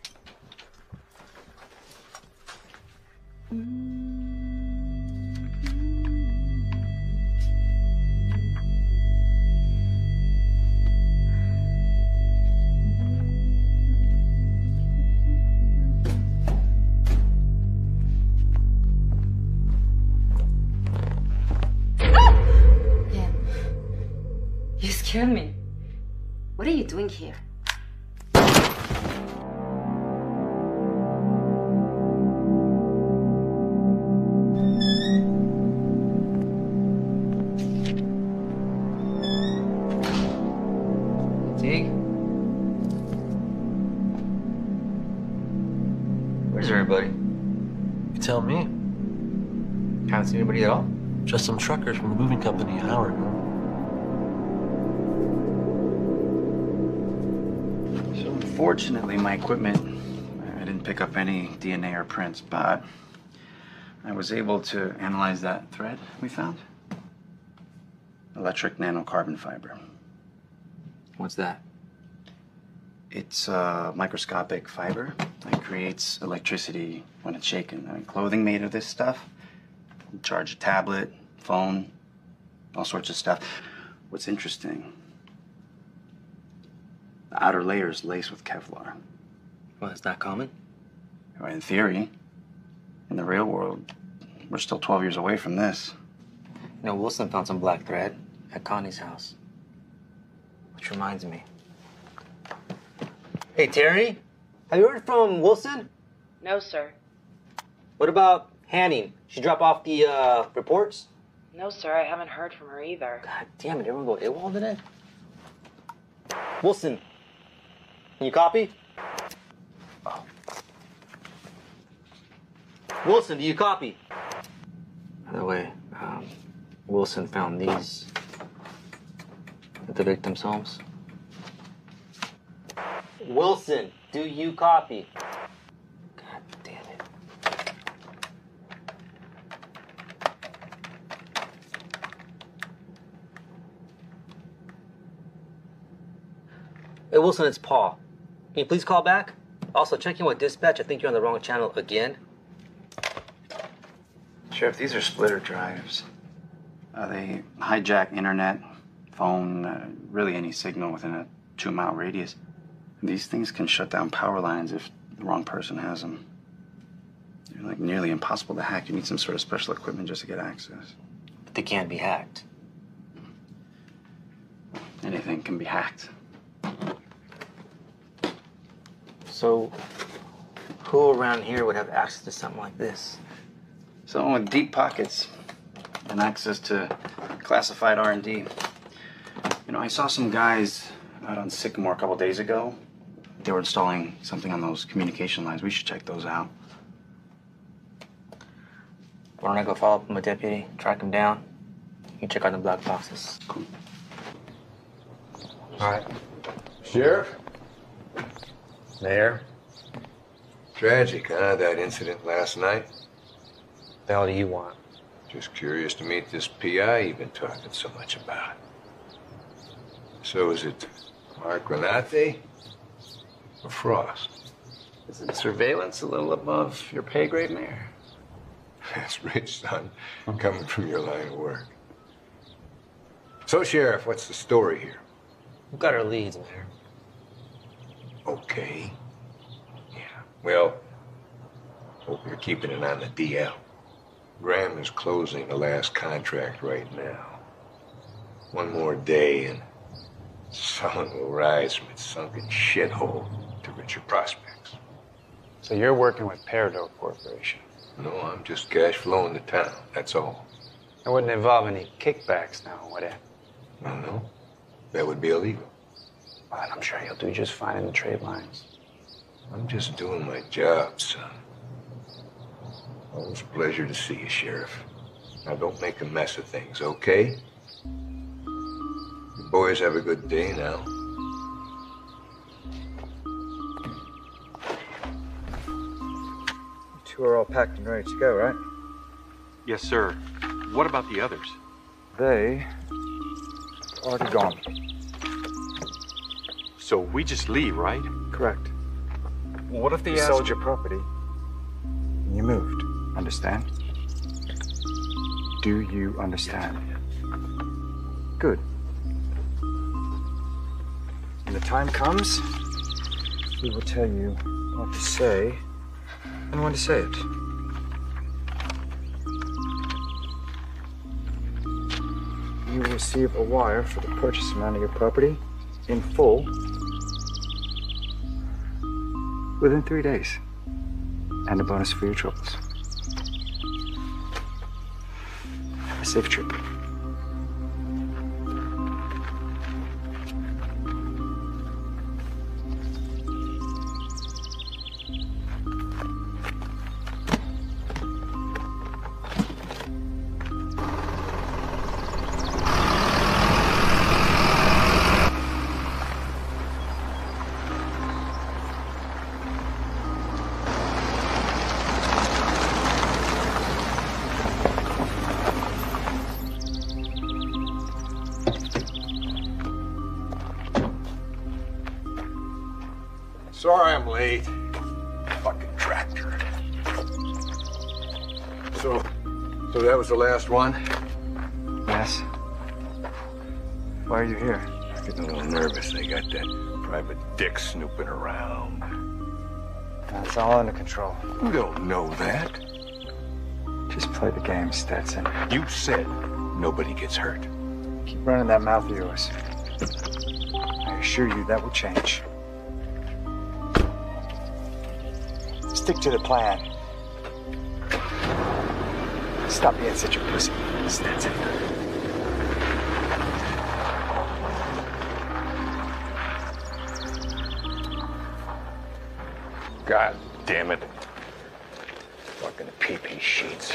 You scared me. What are you doing here? Teague? Where's everybody? You tell me. Haven't seen anybody at all? Just some truckers from the moving company an hour ago. So unfortunately, my equipment, I didn't pick up any D N A or prints, but I was able to analyze that thread we found. Electric nanocarbon fiber. What's that? It's a microscopic fiber that creates electricity when it's shaken. I mean, clothing made of this stuff, you charge a tablet, phone, all sorts of stuff. What's interesting, the outer layer is laced with Kevlar. Well, is that common? Well, in theory. In the real world, we're still twelve years away from this. You know, Wilson found some black thread at Connie's house. Which reminds me. Hey, Terry, have you heard from Wilson? No, sir. What about Hanning? She drop off the uh, reports? No, sir, I haven't heard from her either. God damn it, everyone go AWOL today? Wilson, can you copy? Oh. Wilson, do you copy? By the way, um, Wilson found these at the victims' homes. Wilson, do you copy? God damn it. Hey, Wilson, it's Paul. Can you please call back? Also, check in with dispatch. I think you're on the wrong channel again. Sheriff, these are splitter drives. Uh, they hijack internet, phone, uh, really any signal within a two-mile radius. These things can shut down power lines if the wrong person has them. They're like nearly impossible to hack. You need some sort of special equipment just to get access. But they can't be hacked. Anything can be hacked. So, who around here would have access to something like this? Someone with deep pockets and access to classified R and D. You know, I saw some guys out on Sycamore a couple days ago. They were installing something on those communication lines. We should check those out. Why don't I go follow up with my deputy, track him down? You can check out the black boxes. Cool. All right. Sheriff? Mayor? Tragic, huh, that incident last night? The hell do you want? Just curious to meet this P I you've been talking so much about. So is it Mark Granate or Frost? Is it surveillance a little above your pay grade, Mayor? That's rich, son, coming from your line of work. So, Sheriff, what's the story here? We've got our leads, Mayor. Okay. Yeah, well, hope you're keeping it on the D L. Graham is closing the last contract right now. One more day and Sun will rise from its sunken shithole to richer prospects. So you're working with Peridot Corporation? No, I'm just cash flowing to town, that's all. It wouldn't involve any kickbacks now, would it? I don't know. That would be illegal. But I'm sure you'll do just fine in the trade lines. I'm just doing my job, son. Always a pleasure to see you, Sheriff. Now, don't make a mess of things, okay? You boys have a good day now. You two are all packed and ready to go, right? Yes, sir. What about the others? They are already gone. So we just leave, right? Correct. What if they You ask... sold your property and you moved. Understand? Do you understand? Good. When the time comes, we will tell you what to say and when to say it. You will receive a wire for the purchase amount of your property in full within three days. And a bonus for your troubles. A safe trip. Sorry I'm late. Fucking tractor. So, so that was the last one? Yes. Why are you here? I'm getting a little nervous. They got that private dick snooping around. That's all under control. You don't know that. Just play the game, Stetson. You said nobody gets hurt. Keep running that mouth of yours. I assure you that will change. Stick to the plan. Stop being such a pussy. That's it. God damn it. Fucking pee-pee sheets.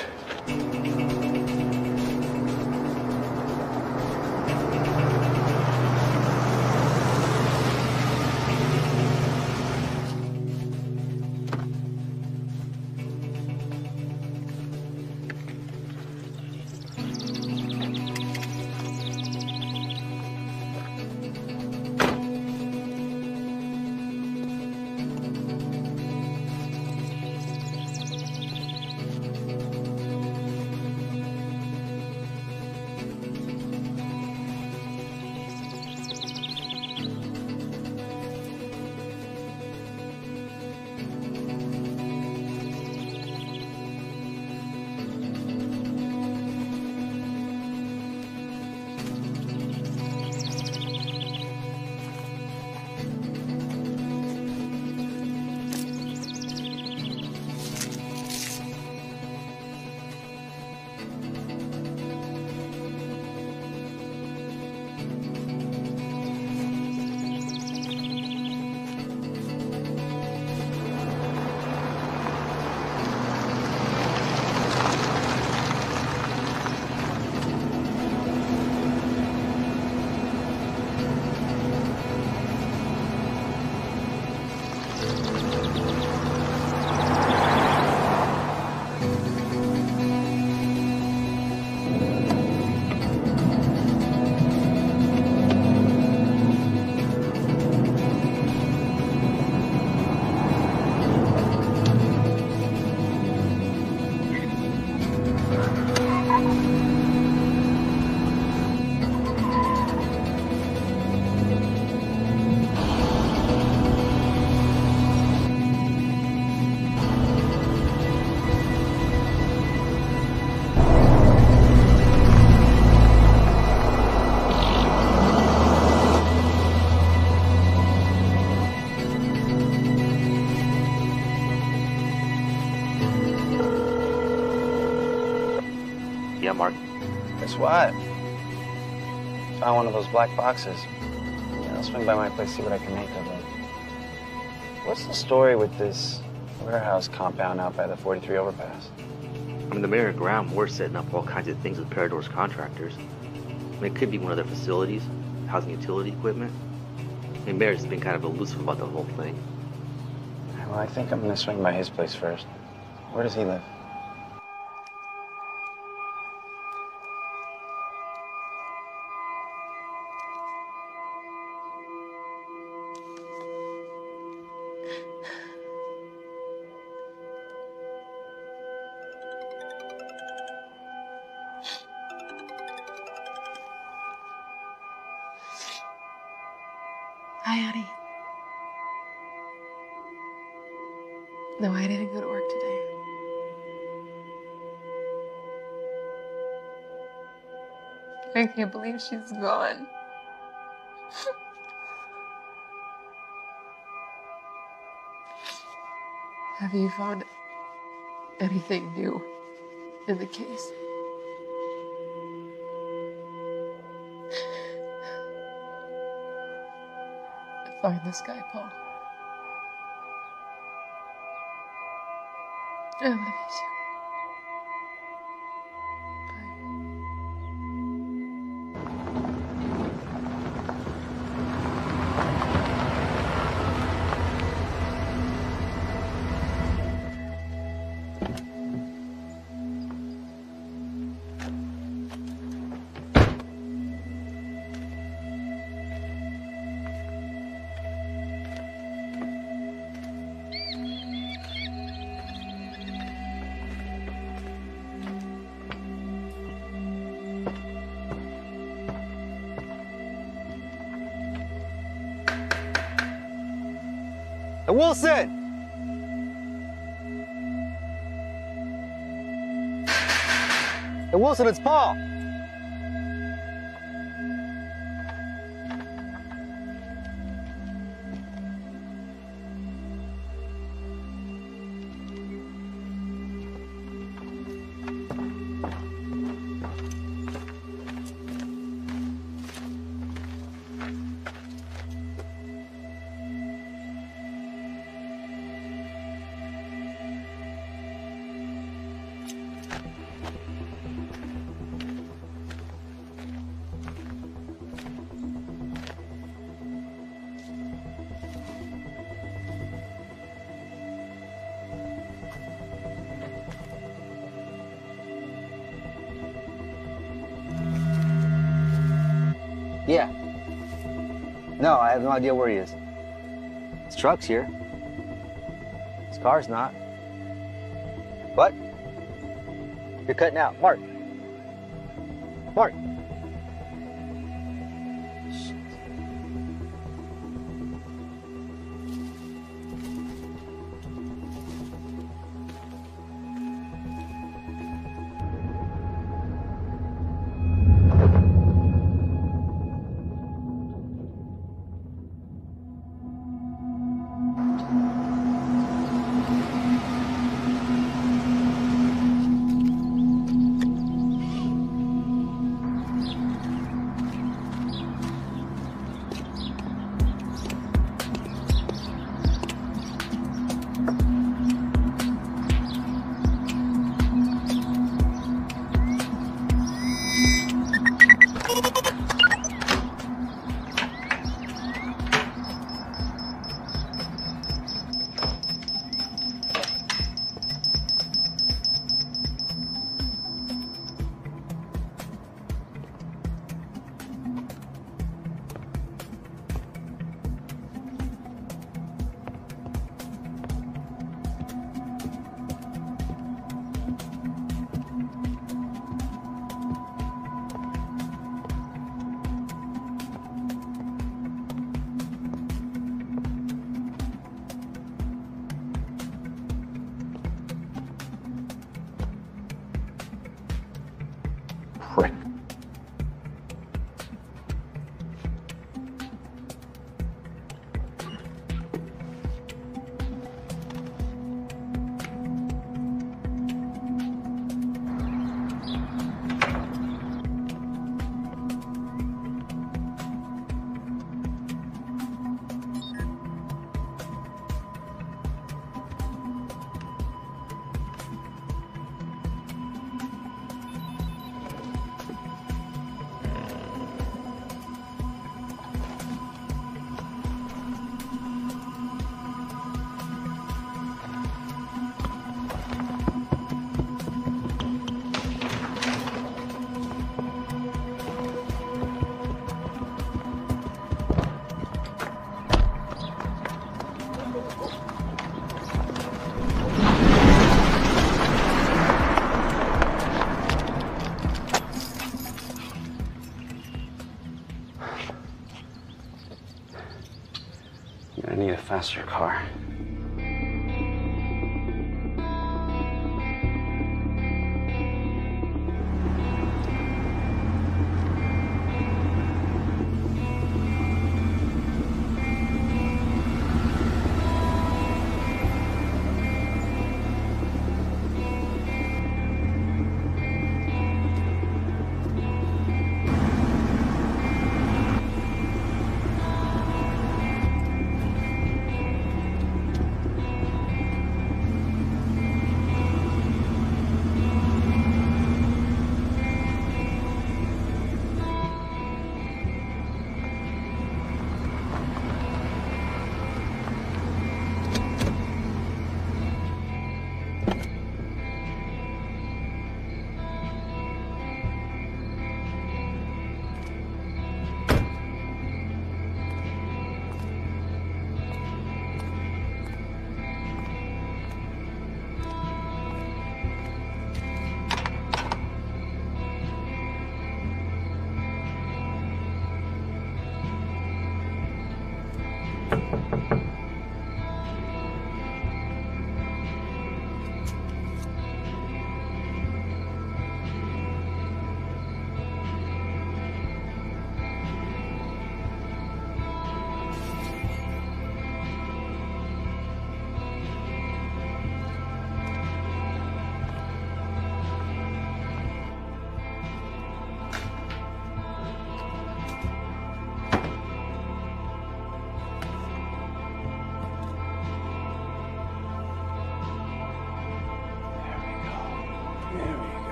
Yeah, Mark. Guess what? Found one of those black boxes. Yeah, I'll swing by my place, see what I can make of it. What's the story with this warehouse compound out by the forty-three overpass? I mean, the mayor and Graham were setting up all kinds of things with Parador's contractors. I mean, it could be one of their facilities, housing utility equipment. I mean, Mayor's been kind of elusive about the whole thing. Well, I think I'm gonna swing by his place first. Where does he live? Hi, Addie. No, I didn't go to work today. I can't believe she's gone. Have you found anything new in the case? Find this guy, Paul. I love you too. Hey, Wilson! Hey, Wilson, it's Paul. Yeah. No, I have no idea where he is. His truck's here. His car's not. What? You're cutting out. Mark. Mark. I need a faster car.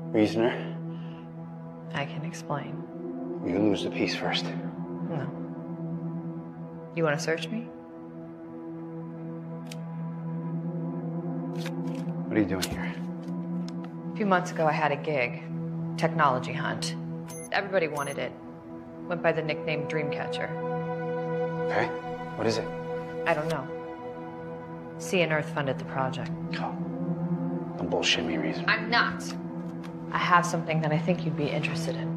Reasoner, I can explain. you lose the piece first. No. You want to search me? What are you doing here? A few months ago, I had a gig. Technology hunt. Everybody wanted it. Went by the nickname Dreamcatcher. Okay. What is it? I don't know. Sea and Earth funded the project. Oh. Don't bullshit me, Reason. I'm not. I have something that I think you'd be interested in.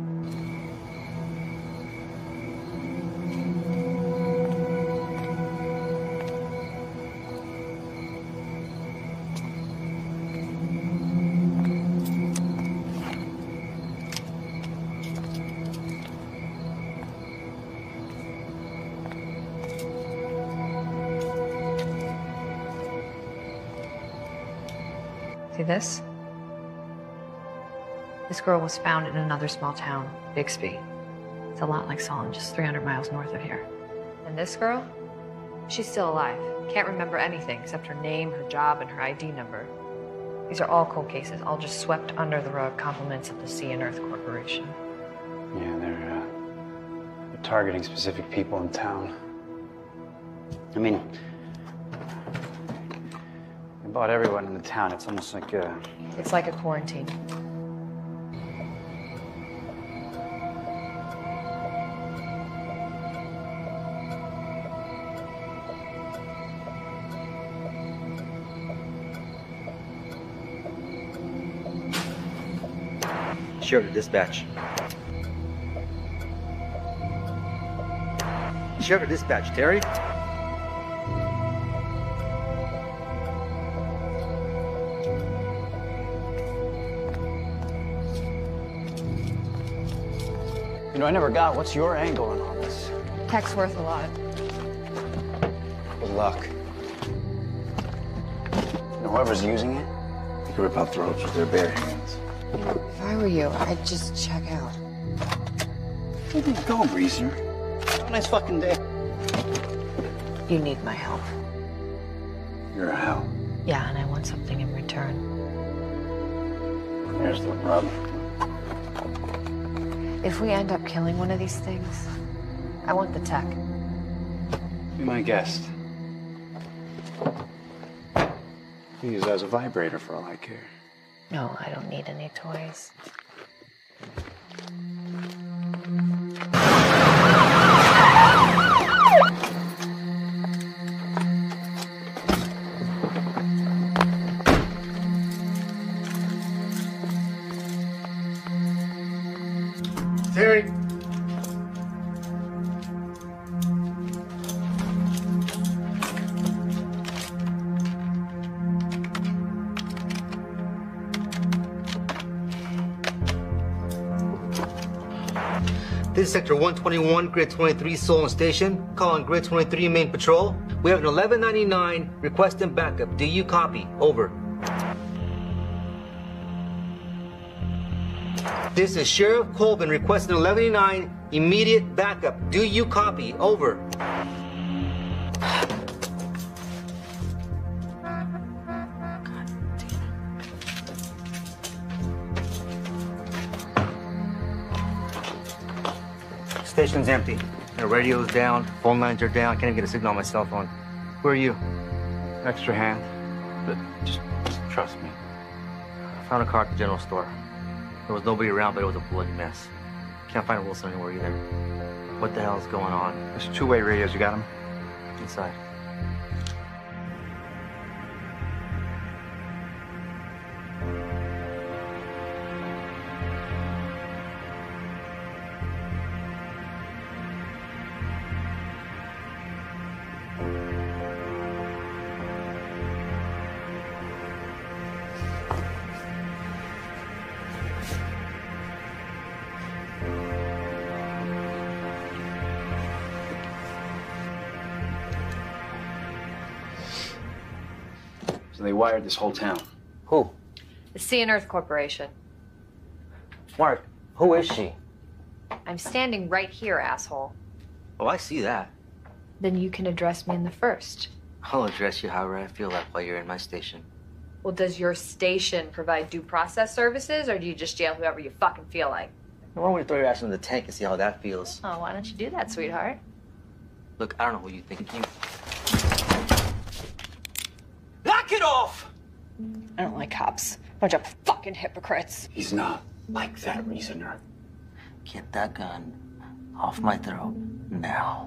See this? This girl was found in another small town, Bixby. It's a lot like Solon, just three hundred miles north of here. And this girl? She's still alive. Can't remember anything except her name, her job, and her I D number. These are all cold cases, all just swept under the rug, compliments of the Sea and Earth Corporation. Yeah, they're, uh, they're targeting specific people in town. I mean, they bought everyone in the town. It's almost like a... It's like a quarantine. Sheriff to dispatch. Sheriff to dispatch, Terry. You know, I never got what's your angle on all this? Tech's worth a lot. Good luck. And whoever's using it, they can rip out throats with their bare hands. If I were you, I'd just check out. Where you go, Reasoner? Have a nice fucking day. You need my help. You're a hell. Yeah, and I want something in return. Here's the rub. If we end up killing one of these things, I want the tech. Be my guest. Use it as a vibrator for all I care. No, I don't need any toys. Terry. This is Sector one twenty-one, Grid twenty-three, Solon Station. Calling Grid twenty-three Main Patrol. We have an eleven ninety-nine requesting backup. Do you copy? Over. This is Sheriff Colvin requesting eleven ninety-nine immediate backup. Do you copy? Over. Station's empty. The radio's down, phone lines are down. I can't even get a signal on my cell phone. Who are you? Extra hand. But just, just trust me. I found a car at the general store. There was nobody around, but it was a bloody mess. Can't find Wilson anywhere either. What the hell's going on? There's two-way radios. You got them? Inside. So they wired this whole town. Who? The Sea and Earth Corporation. Mark, who is she? I'm standing right here, asshole. Oh, I see that. Then you can address me in the first. I'll address you however I feel like while you're in my station. Well, does your station provide due process services, or do you just jail whoever you fucking feel like? Why don't we throw your ass in the tank and see how that feels? Oh, why don't you do that, sweetheart? Look, I don't know who you think you... Knock it off! I don't like cops. Bunch of fucking hypocrites. He's not like that, Reasoner. Get that gun off my throat now.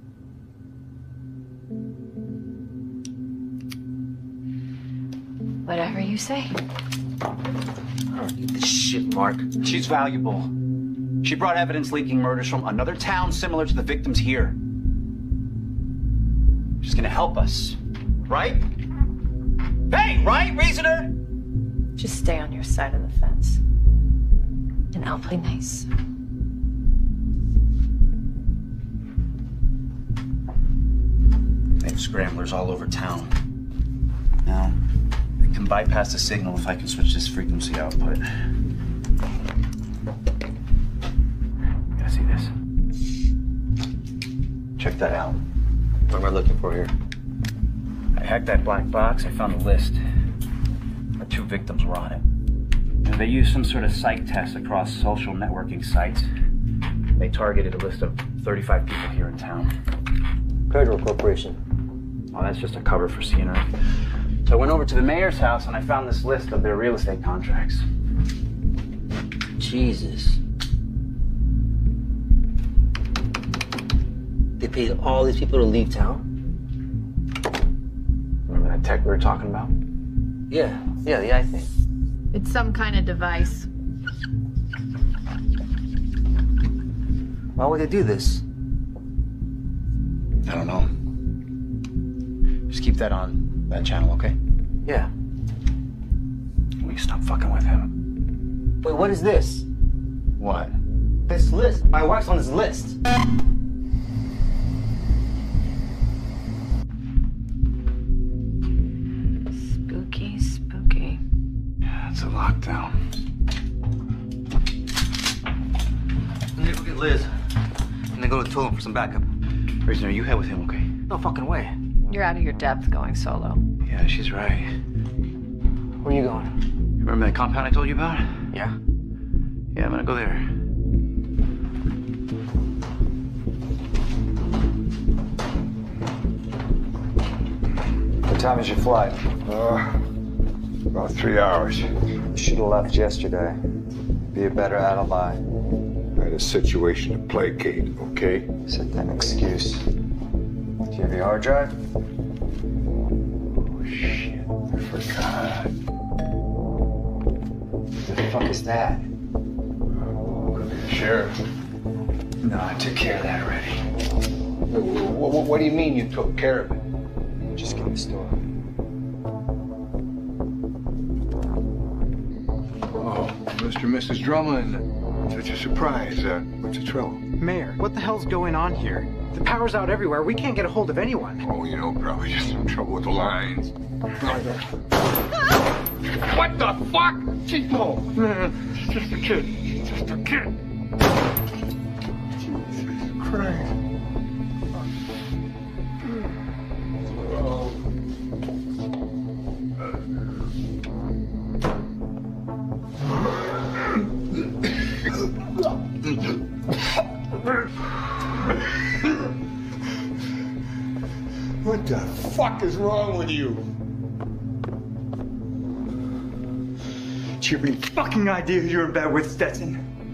Whatever you say. I don't need this shit, Mark. She's valuable. She brought evidence linking murders from another town similar to the victims here. She's gonna help us, right? Hey, right, Reasoner? Just stay on your side of the fence. And I'll play nice. They have scramblers all over town. Now, I can bypass the signal if I can switch this frequency output. Gotta see this. Check that out. What am I looking for here? I hacked that black box. I found a list. The two victims were on it. You know, they used some sort of psych test across social networking sites. They targeted a list of thirty-five people here in town. Federal Corporation. Oh, that's just a cover for C N R. So I went over to the mayor's house and I found this list of their real estate contracts. Jesus. They paid all these people to leave town? Remember that tech we were talking about? Yeah, yeah, the eye thing. It's some kind of device. Why would they do this? I don't know. Just keep that on that channel, okay? Yeah. Will you stop fucking with him? Wait, what is this? What? This list. My wife's on this list. Spooky, spooky. Yeah, it's a lockdown. I need to go get Liz. And then go to Tulum for some backup. Prisoner, you head with him, okay? No fucking way. You're out of your depth going solo. Yeah, she's right. Where are you going? Remember that compound I told you about? Yeah? Yeah, I'm gonna go there. What time is your flight? Uh, about three hours. You should have left yesterday. Be a better alibi. I had a situation to placate, okay? Set that excuse. Do you have your hard drive? Oh, shit. I forgot. The fuck is that? Oh, sheriff. No, I took care of that already. What, what, what do you mean you took care of it? Just get the story. Oh, Mister and Missus Drummond. Such a surprise. Uh, what's the trouble? Mayor, what the hell's going on here? The power's out everywhere. We can't get a hold of anyone. Oh, you know, probably just some trouble with the lines. What the fuck? Oh, man, it's just a kid. It's just a kid. Jesus Christ. What the fuck is wrong with you? Do you have any fucking idea who you're in bed with, Stetson?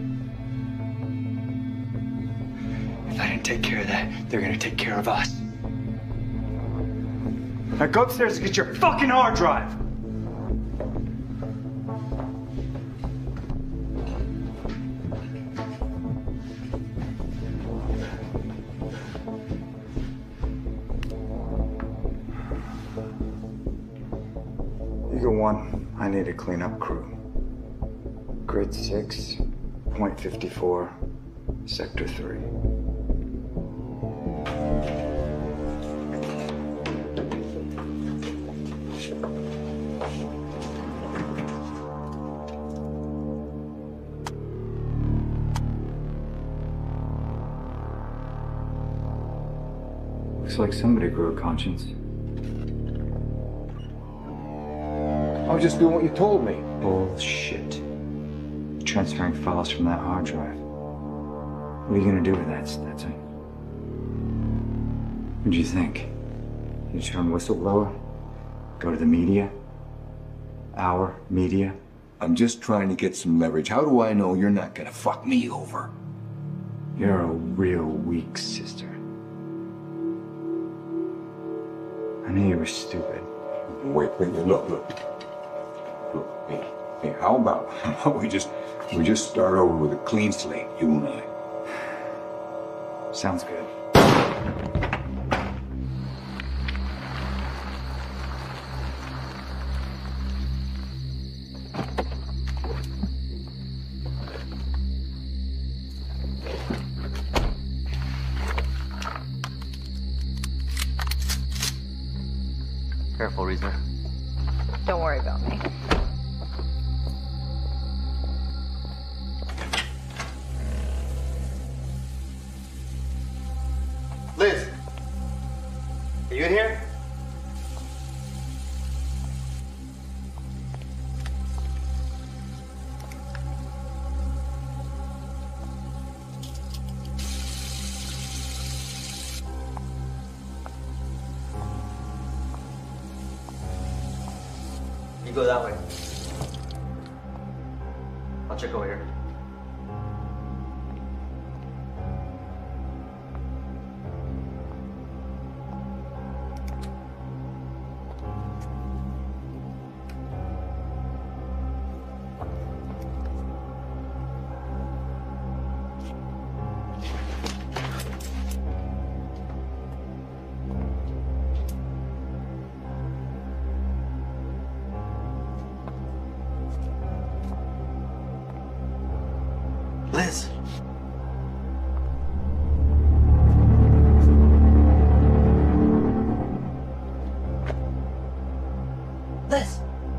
If I didn't take care of that, they're gonna take care of us. Now go upstairs and get your fucking hard drive. Eagle One, I need a cleanup crew. Grid six, point fifty-four, sector three. Looks like somebody grew a conscience. I was just doing what you told me. Bullshit. Transferring files from that hard drive. What are you gonna do with that, Stetson? What do you think? You turn whistleblower? Go to the media? Our media? I'm just trying to get some leverage. How do I know you're not gonna fuck me over? You're a real weak sister. I knew you were stupid. Wait, wait, look, look. Look, hey, hey, how about, how about we just, we just start over with a clean slate, you and I? Sounds good. Careful, Reasoner. Don't worry about me. Liz! Are you in here? You go that way. I'll check over here. Liz. Liz.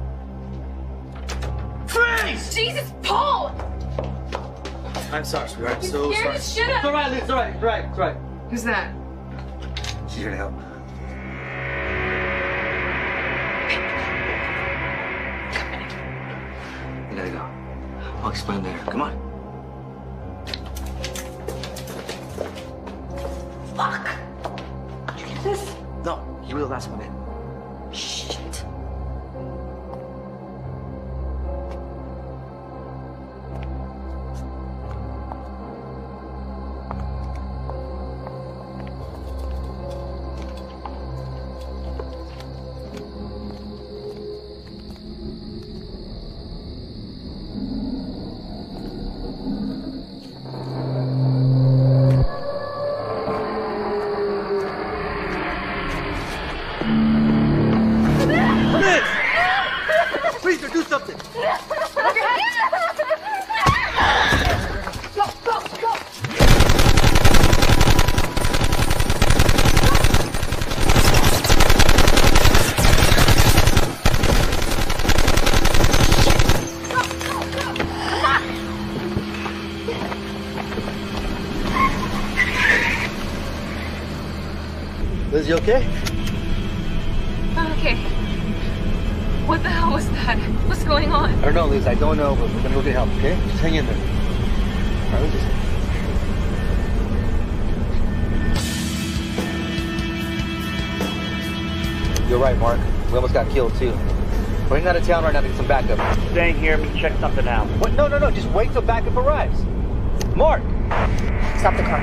Freeze! Jesus, Paul! I'm sorry, sweetheart. I'm so scared sorry. the shit out It's all right, Liz. It's all right. It's all right. It's all right. Who's that? She's here to help. We gotta go. I'll explain later. Come on. Fuck! Did you get this? No, you were the last one in. Shit. Please, do something. Go, go, go! Liz, you okay? I'm okay. What the hell was that? What's going on? I don't know, Liz. I don't know, but we're gonna go get help, okay? Just hang in there. All right, let's just... You're right, Mark. We almost got killed, too. We're heading out of town right now to get some backup. Staying here, let me check something out. What? No, no, no. Just wait till backup arrives. Mark! Stop the car.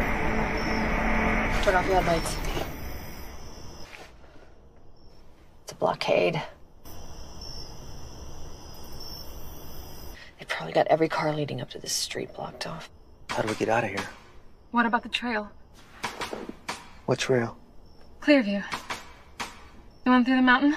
Turn off your headlights. It's a blockade. They probably got every car leading up to this street blocked off. How do we get out of here? What about the trail? What trail? Clearview. The one through the mountain?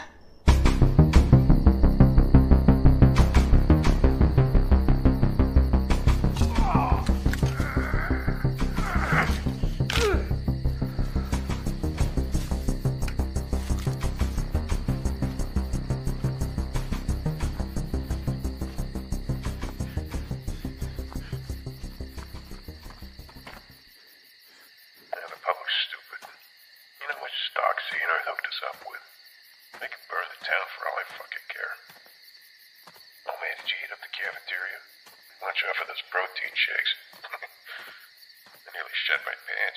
Yeah, the public's stupid. You know how much stock C N R hooked us up with? Make a Watch out for those protein shakes. I nearly shed my pants.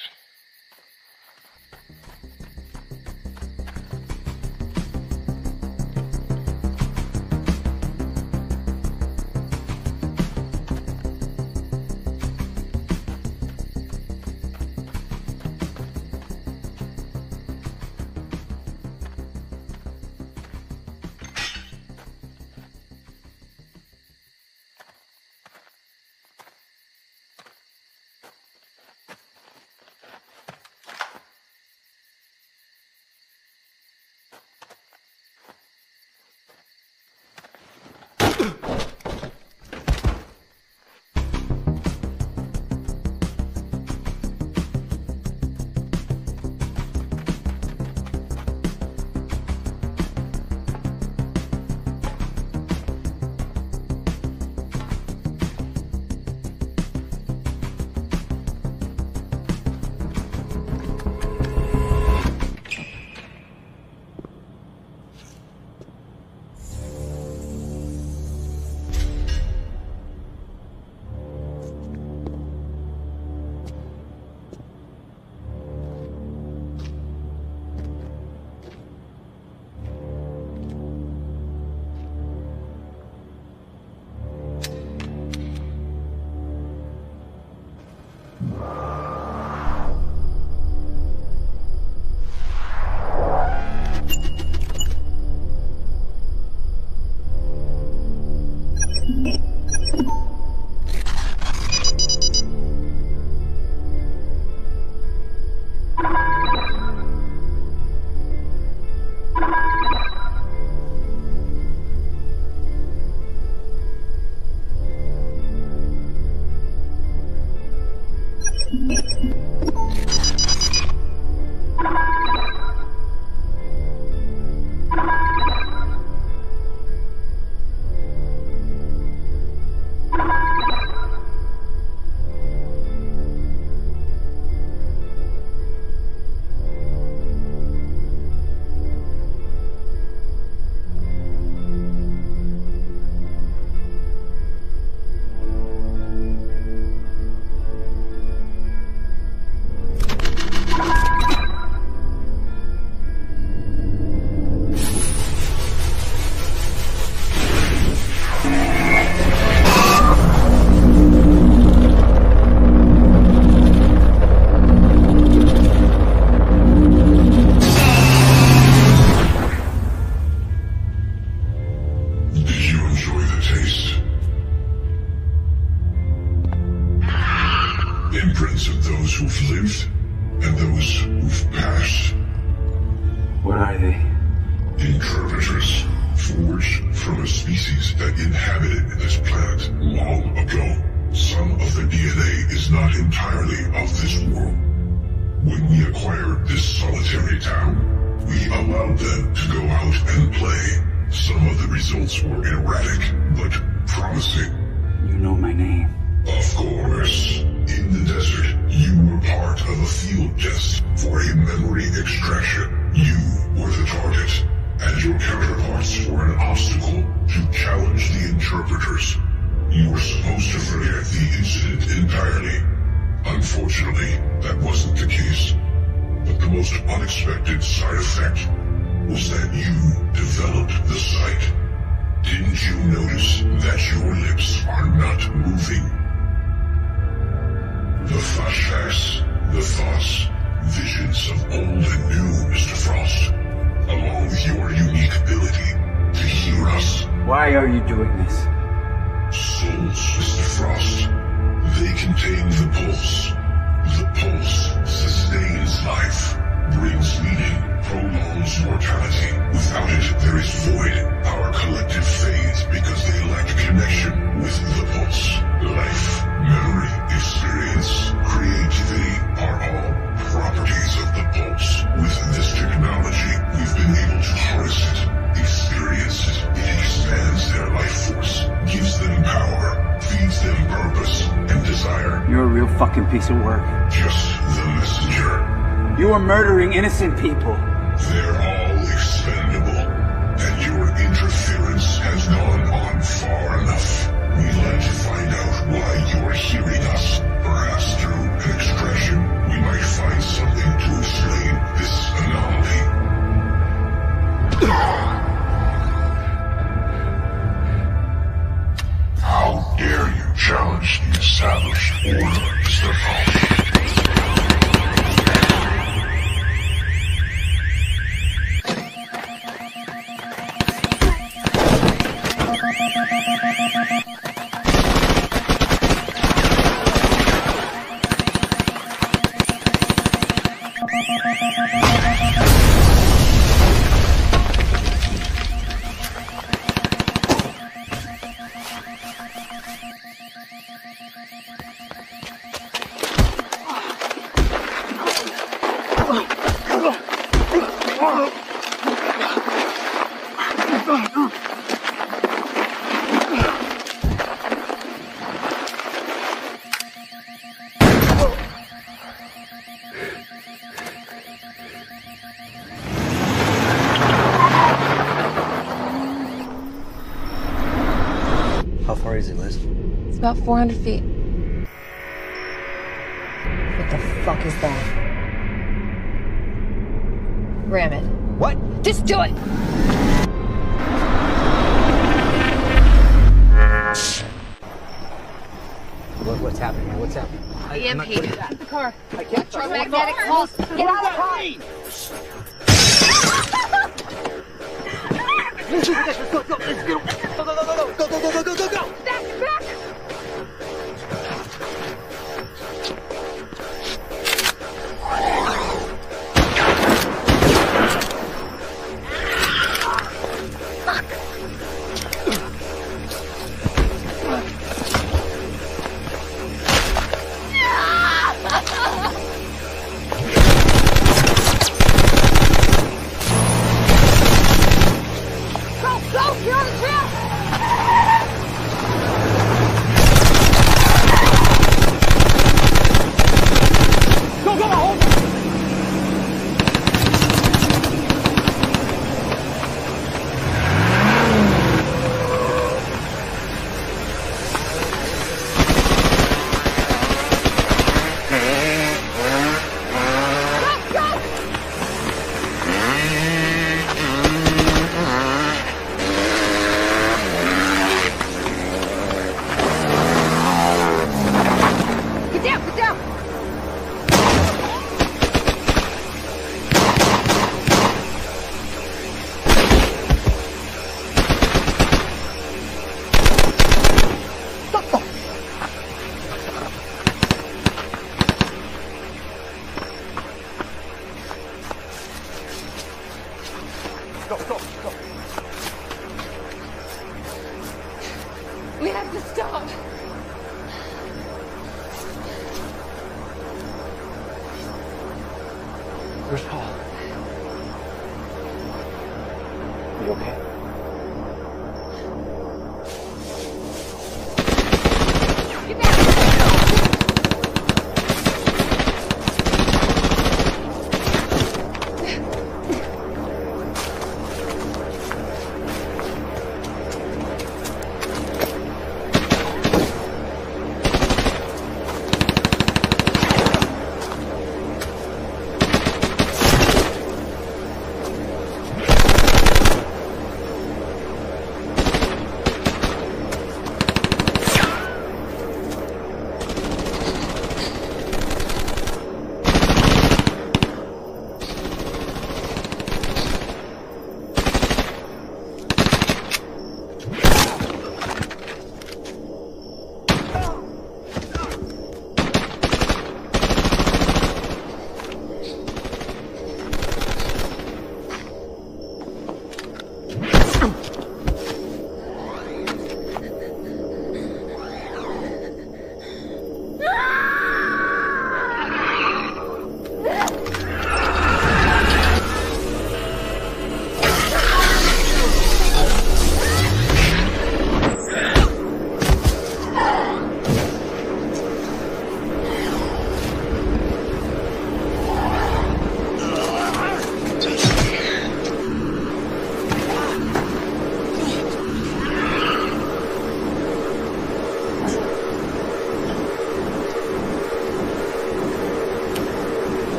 Imprints of those who've lived and those who've passed. What are they? Interpreters, forged from a species that inhabited this planet long ago. Some of their D N A is not entirely of this world. When we acquired this solitary town, we allowed them to go out and play. Some of the results were erratic, but promising. You know my name. Of course. In the desert, you were part of a field test for a memory extraction. You were the target, and your counterparts were an obstacle to challenge the interpreters. You were supposed to forget the incident entirely. Unfortunately, that wasn't the case. But the most unexpected side effect was that you developed the sight. Didn't you notice that your lips are not moving? The flashbacks, the thoughts, visions of old and new, Mister Frost, along with your unique ability to hear us. Why are you doing this? Souls, Mister Frost. They contain the pulse. The pulse sustains life, brings meaning, prolongs mortality. Without it, there is void. Our collective fades because they lack connection with the pulse. Life, memory, experience, creativity are all properties of the pulse. With this technology, we've been able to harness it, experience it. It expands their life force, gives them power, feeds them purpose and desire. You're a real fucking piece of work. Just the messenger. You are murdering innocent people. They're all expendable, and your interference has gone on far enough. We'd like to find out Established order is their fault. How far is it, Liz? It's about four hundred feet. What the fuck is that? Ram it. What? Just do it! What, what's happening, man? What's happening? I, E M P. Get the car. I can't. Electromagnetic pulse. Get out of the car! Let's go, go, let's go. Go, go, go, go, go, go, go, go, go, go, go. Back, back! Go, go, you're on the trail! Go, go, hold it! Get down, get down! Go, go, go. We have to stop. Where's Paul? Are you okay?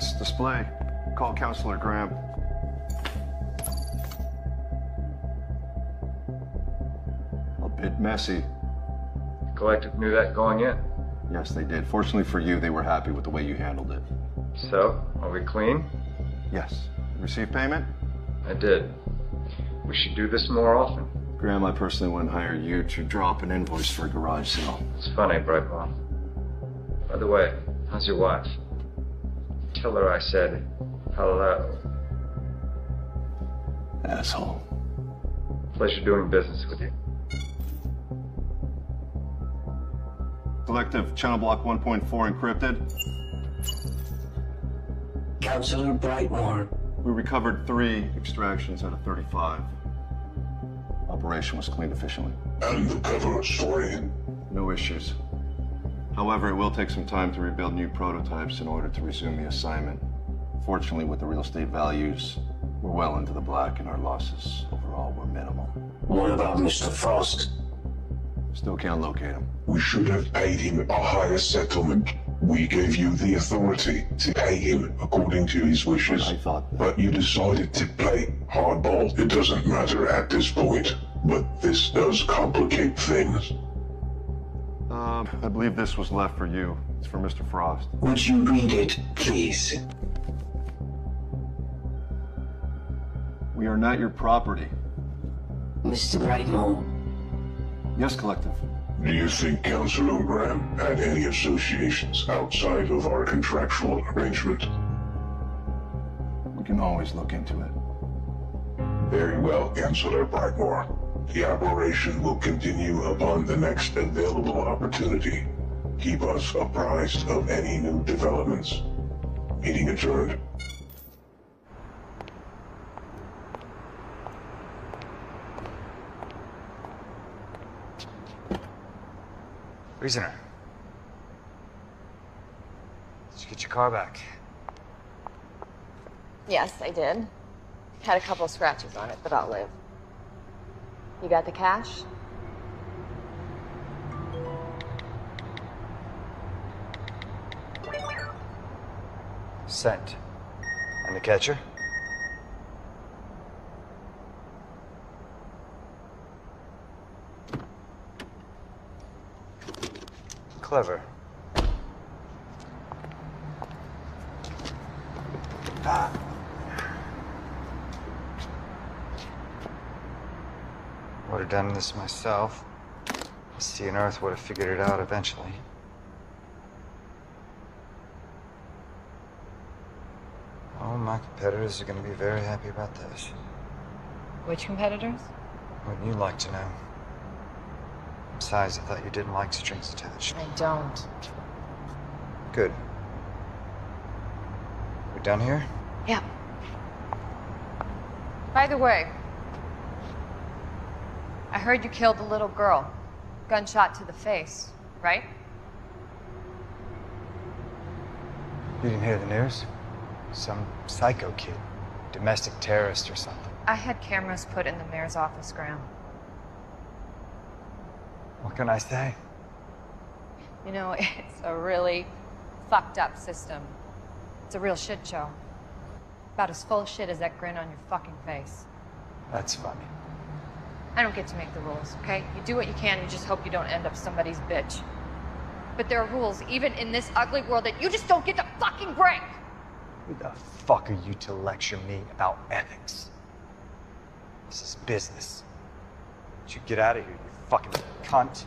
It's display. Call Counselor Graham. A bit messy. Collective knew that going in. Yes, they did. Fortunately for you, they were happy with the way you handled it. So, are we clean? Yes. Received payment? I did. We should do this more often. Graham, I personally wouldn't hire you to drop an invoice for a garage sale. It's funny, Brightwell. By the way, how's your wife? Tell her I said hello. Asshole. Pleasure doing business with you. Collective, channel block one point four encrypted. Counselor Brightmore. We recovered three extractions out of thirty-five. Operation was cleaned efficiently. And the cover story? No issues. However, it will take some time to rebuild new prototypes in order to resume the assignment. Fortunately, with the real estate values, we're well into the black and our losses overall were minimal. What about Mister Frost? Still can't locate him. We should have paid him a higher settlement. We gave you the authority to pay him according to his wishes. I thought that. But you decided to play hardball. It doesn't matter at this point, but this does complicate things. Um, I believe this was left for you. It's for Mister Frost. Would you read it, please? We are not your property. Mister Brightmore. Yes, Collective. Do you think Counselor Graham had any associations outside of our contractual arrangement? We can always look into it. Very well, Counselor Brightmore. The operation will continue upon the next available opportunity. Keep us apprised of any new developments. Meeting adjourned. Reasoner. Did you get your car back? Yes, I did. Had a couple scratches on it, but I'll live. You got the cash? Sent. And the catcher? Clever. Ah. Would have done this myself. The sea and Earth would have figured it out eventually. Oh, my competitors are going to be very happy about this. Which competitors? Wouldn't you like to know? Besides, I thought you didn't like strings attached. I don't. Good. We done here? Yeah. By the way, I heard you killed a little girl. Gunshot to the face, right? You didn't hear the news? Some psycho kid. Domestic terrorist or something. I had cameras put in the mayor's office, Graham. What can I say? You know, it's a really fucked up system. It's a real shit show. About as full of shit as that grin on your fucking face. That's funny. I don't get to make the rules, okay? You do what you can and you just hope you don't end up somebody's bitch. But there are rules, even in this ugly world, that you just don't get to fucking break! Who the fuck are you to lecture me about ethics? This is business. You get out of here, you fucking cunt.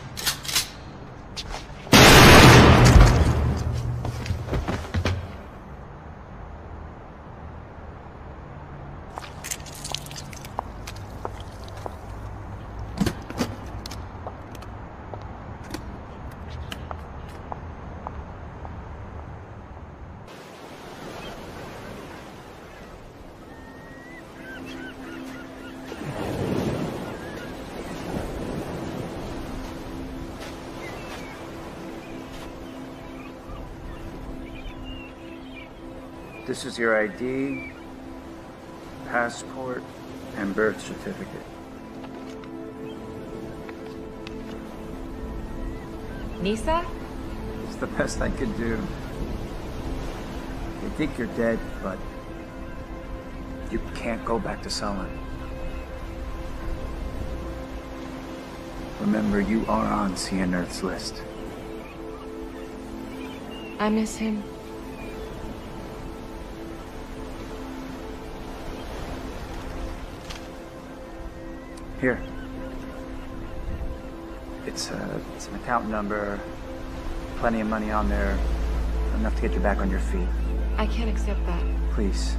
This is your I D, passport, and birth certificate. Nisa? It's the best I could do. It think you're dead, but you can't go back to Sullen. Remember, you are on Seeing Earth's list. I miss him. Here. It's, uh, it's an account number, plenty of money on there, enough to get you back on your feet. I can't accept that. Please.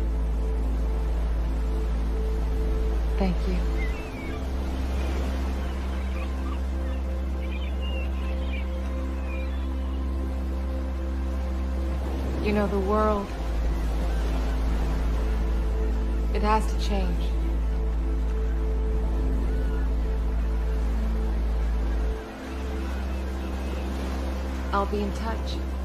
Thank you. You know, the world, it has to change. I'll be in touch.